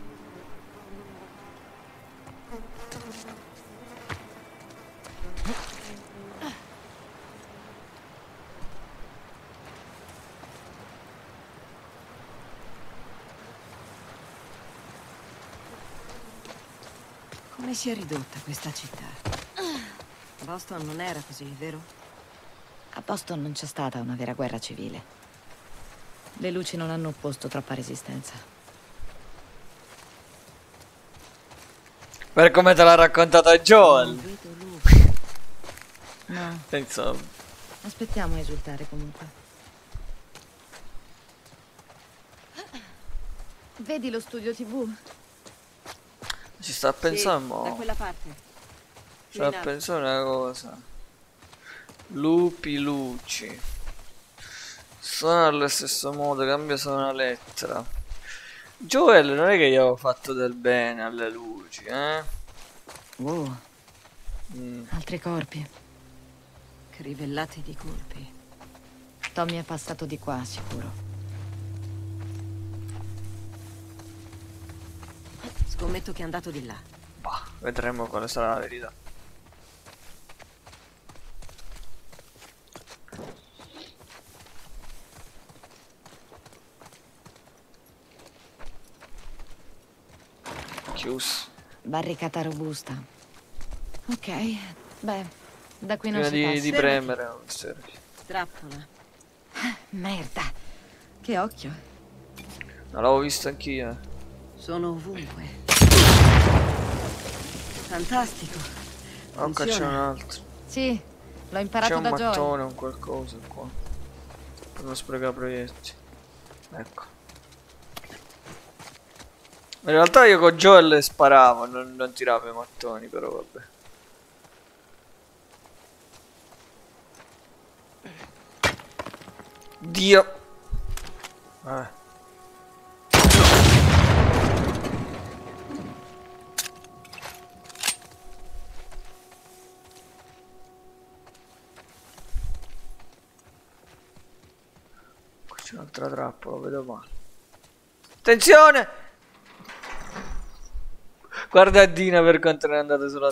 Come si è ridotta questa città? Boston non era così, vero? A Boston non c'è stata una vera guerra civile. Le luci non hanno opposto troppa resistenza. Per come te l'ha raccontata Joel. Non vedo luce. No, Insomma. aspettiamo a esultare comunque. Vedi lo studio TV? Ci sta a pensare mo. Da quella parte. Sta a pensare una cosa. Lupi luci. Suona allo stesso modo, cambia solo una lettera. Joel non è che gli avevo fatto del bene alle luci, eh? Wow, altri corpi. Crivellate di colpi. Tommy è passato di qua, sicuro. Scommetto che è andato di là. Bah, vedremo quale sarà la verità. Chiuso. Barricata robusta. Ok, beh, da qui non Prima si passa. di premere. Osservi. Trappola. Merda, che occhio. Non l'avevo visto anch'io. Sono ovunque. Fantastico. Oh, qua c'è un altro. Sì, l'ho C'è imparato un da Joel. mattone, un qualcosa qua. Per non sprecare proiettili. Ecco. In realtà io con Joel sparavo, non tiravo i mattoni, però vabbè. Dio. Qua c'è un'altra trappola, vedo male. Attenzione! Guarda Dina per quanto ne è andato sulla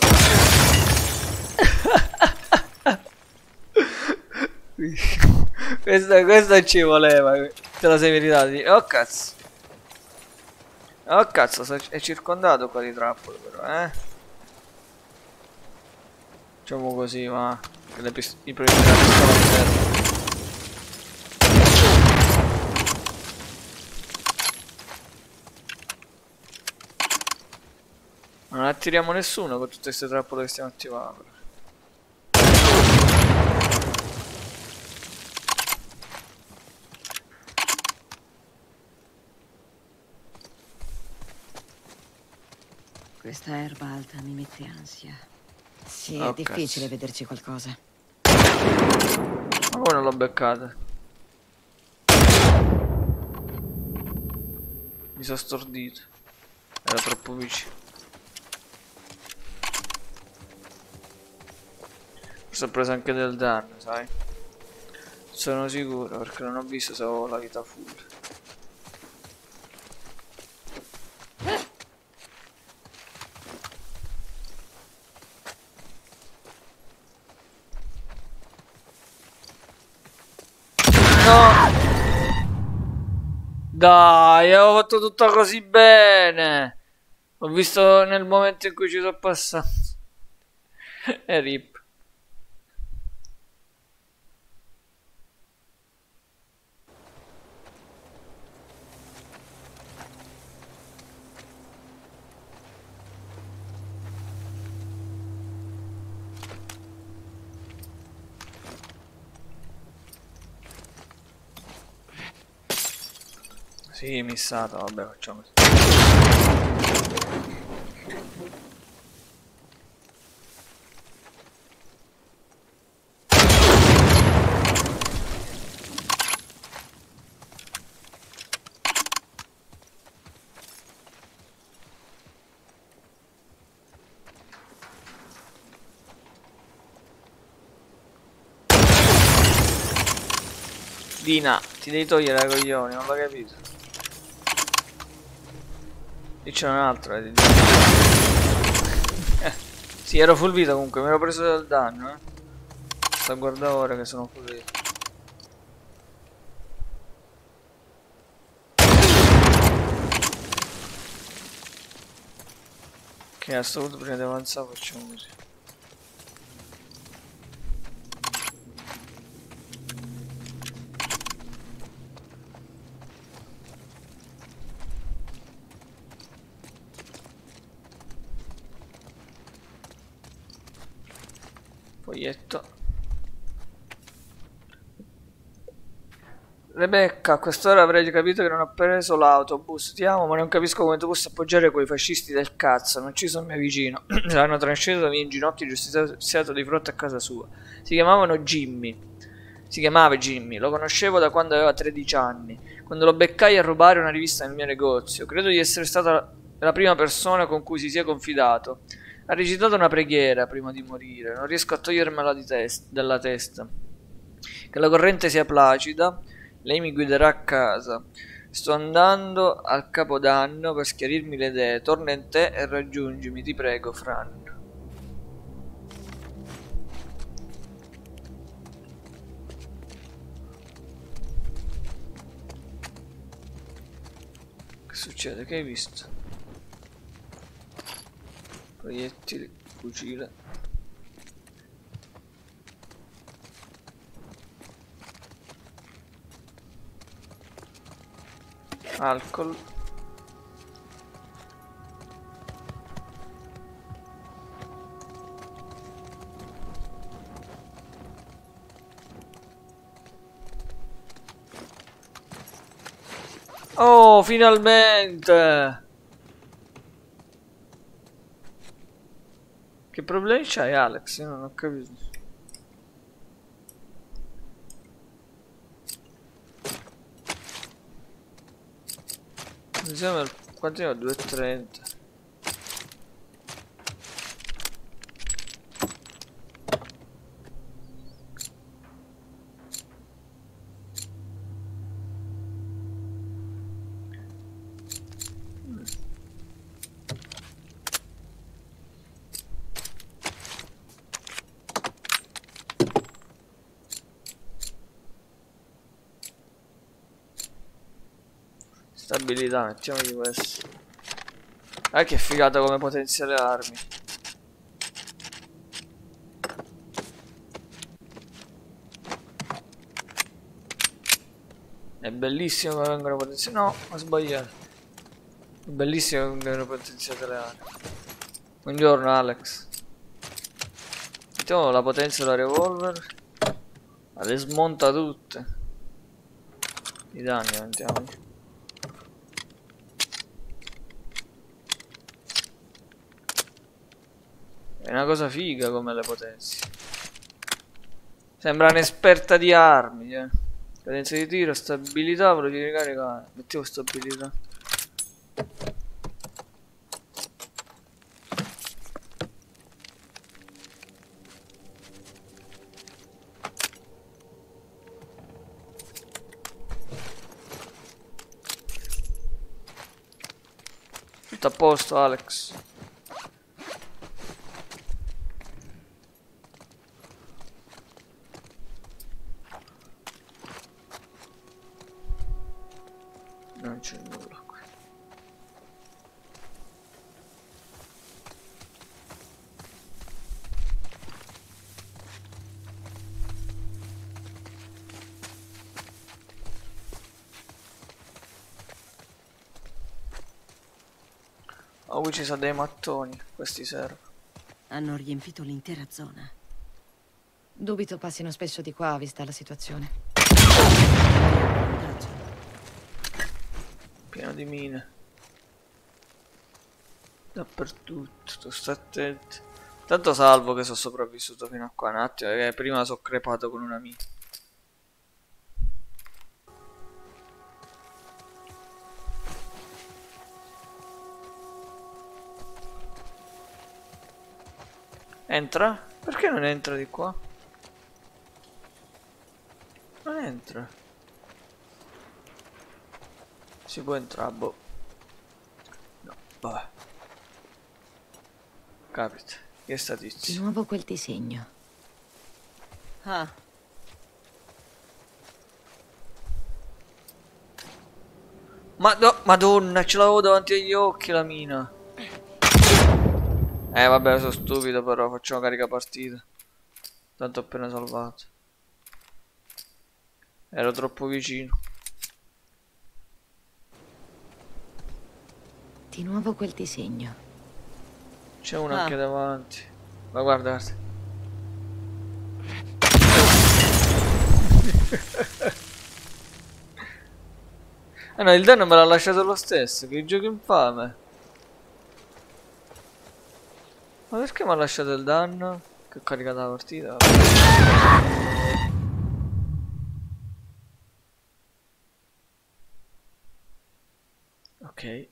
questa ci voleva. Te la sei meritata. Oh cazzo. Oh cazzo, è circondato qua di trappole però, Facciamo così, ma che i primi da pistola servono. Non attiriamo nessuno con tutte queste trappole che stiamo attivando. Questa erba alta mi mette ansia. Sì, Oh, è difficile cazzo. vederci qualcosa. Ma come non l'ho beccata? Mi sono stordito. Era troppo vicino. Forse ho preso anche del danno, sai? Sono sicuro perché non ho visto se avevo la vita full. No! Dai, avevo fatto tutto così bene. Ho visto nel momento in cui ci sono passato. E rip. Sì, missata, vabbè, facciamo così. Dina, ti devi togliere i coglioni, non l'ho capito. Lì c'è un altro, sì, ero full vita comunque, mi ero preso del danno, Sta a guardare ora che sono full vita. Ok, a sto punto prima di avanzare facciamo così. Foglietto. Rebecca, a quest'ora avrei capito che non ho preso l'autobus. Ti amo, ma non capisco come tu possa appoggiare quei fascisti del cazzo. Non ci sono mai vicino. L'hanno trascinato in ginocchio e giustiziato di fronte a casa sua. Si chiamava Jimmy. Lo conoscevo da quando aveva 13 anni. Quando lo beccai a rubare una rivista nel mio negozio. Credo di essere stata la prima persona con cui si sia confidato. Ha recitato una preghiera prima di morire. Non riesco a togliermela dalla testa. Che la corrente sia placida. Lei mi guiderà a casa. Sto andando al Capodanno per schiarirmi le idee. Torna in te e raggiungimi, ti prego, Fran. Che succede? Che hai visto? Proiettili, fucile. Alcol. Oh, finalmente! Che problemi c'hai, Alex? Io non ho capito. Siamo al quanto ne ho? 2,30. Stabilità, mettiamogli questo. Che figata come potenzia le armi. È bellissimo che vengono potenziate. No, ho sbagliato. È bellissimo che vengono potenziate le armi. Buongiorno Alex. Mettiamo la potenza della revolver. Ma le smonta tutte. I danni aumentiamo. È una cosa figa come le potenze. Sembra un'esperta di armi, Cadenza di tiro, stabilità, velocità di ricarica. Mettiamo stabilità. Tutto a posto, Alex. Non c'è nulla qui. Oh, qui ci sono dei mattoni, questi servono. Hanno riempito l'intera zona. Dubito passino spesso di qua, vista la situazione. Ragione. Pieno di mine. Dappertutto, tu stai attento. Tanto salvo che sono sopravvissuto fino a qua un attimo, perché prima sono crepato con una mina. Entra? Perché non entra di qua? Non entra. Si può entrare, boh. No, vabbè. Capita. Che sta Di tizio? nuovo quel disegno. Ah, Madonna, ce l'avevo davanti agli occhi la mina. Vabbè, sono stupido, però facciamo carica partita. Tanto ho appena salvato. Ero troppo vicino. Di nuovo quel disegno. C'è uno anche davanti. Ma guarda, guarda. No, il danno me l'ha lasciato lo stesso. Che gioco infame. Ma perché mi ha lasciato il danno? Che ho caricato la partita. Ok.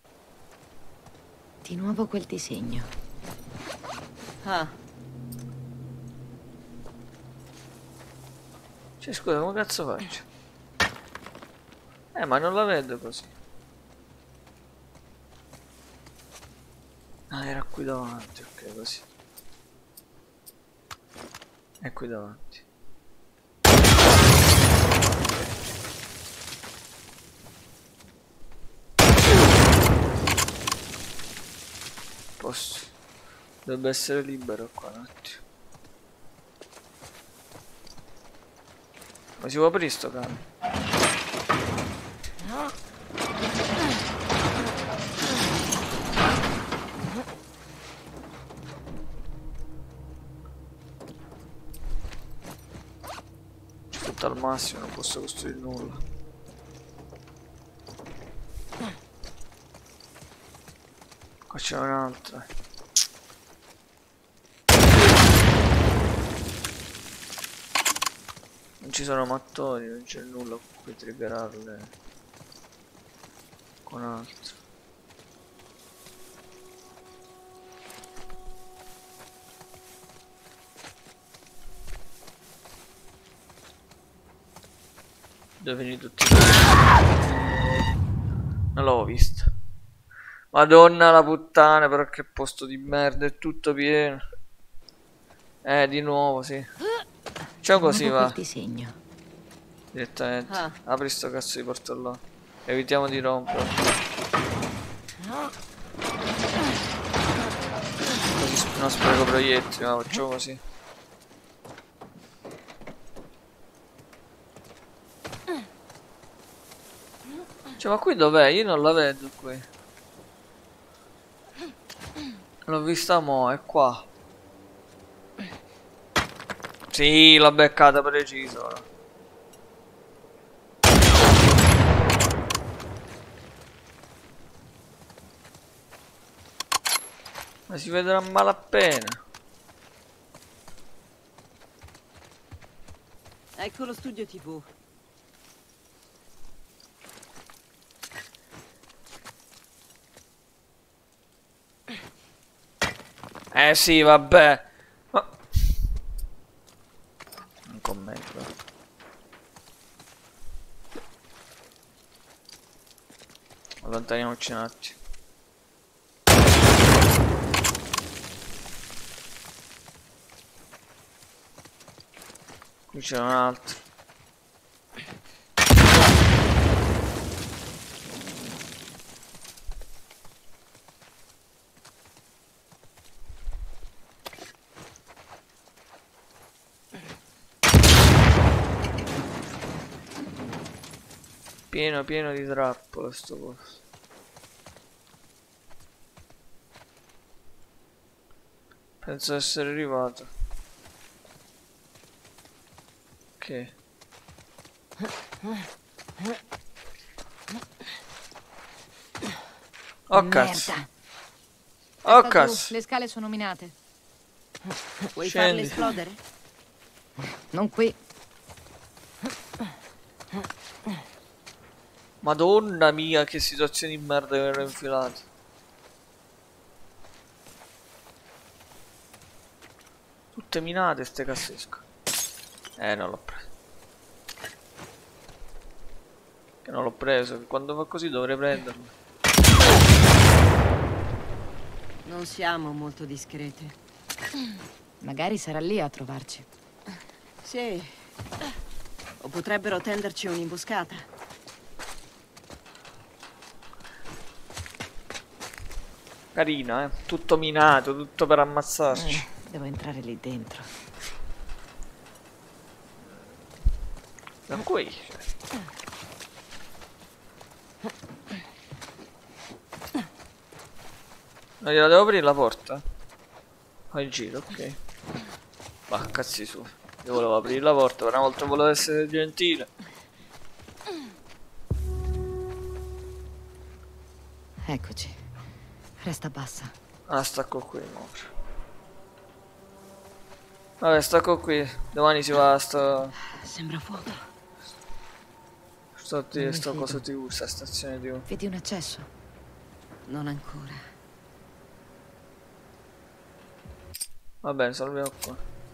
Di nuovo quel disegno. ah, Cioè, scusa, come cazzo faccio? Ma non la vedo così. Ah, era qui davanti, ok, così. È qui davanti. Posso. Dovrebbe essere libero qua un attimo. Ma si può aprire sto cane? C'è tutto al massimo, non posso costruire nulla. Qua c'è un'altra. Non ci sono mattoni, non c'è nulla con cui triggerarle con altro. Dove finiti tutti? Non l'avevo visto. Madonna la puttana, però che posto di merda, è tutto pieno. Di nuovo, sì. Ciao così va. Disegno. Direttamente. Ah. Apri sto cazzo di portellone. Evitiamo di rompere. Così non spreco proiettili, ma facciamo così. Cioè, ma qui dov'è? Io non la vedo qui. L'ho vista mo', è qua. Sì, l'ho beccata preciso ora. Ma si vedrà malapena. Ecco lo studio TV. Sì, vabbè. Ma... un commento. Allontaniamoci un attimo. Qui c'è un altro. Pieno di trappole sto posto. Penso di essere arrivato. Ok. Oh cazzo. Oh Sta giù, cazzo. le scale sono minate. Vuoi Scendi. farle esplodere? Non qui. Madonna mia, che situazioni di merda che ero infilato. Tutte minate ste cassesco. Non l'ho preso. Che non l'ho preso, che quando fa così dovrei prenderlo. Non siamo molto discrete. Magari sarà lì a trovarci. Sì. O potrebbero tenderci un'imboscata. Carina, tutto minato, tutto per ammazzarci. Devo entrare lì dentro. Da qui. Non gliela devo aprire la porta? Fai il giro, ok. Ma cazzi su. Io volevo aprire la porta, per una volta volevo essere gentile. Eccoci. Resta bassa. Ah, stacco qui, mo. Vabbè, stacco qui. Domani si va a sto Sembra fuoco. sto coso TV, sta stazione TV. Vedi un accesso? Non ancora. Va bene, salviamo qua.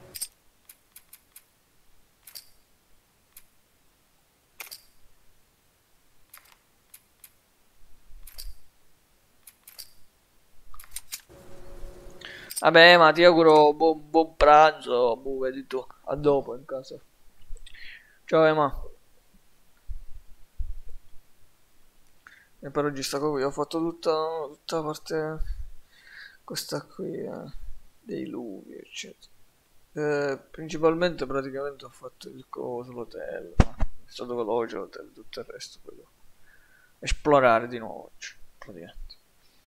Vabbè, ma ti auguro buon pranzo, vedi tu, a dopo in caso. Ciao Emma. E per oggi sta qui, ho fatto tutta la parte, questa qui, dei lupi, eccetera. Principalmente praticamente ho fatto il coso, l'hotel, è stato veloce l'hotel, tutto il resto, poi devo esplorare di nuovo oggi, praticamente.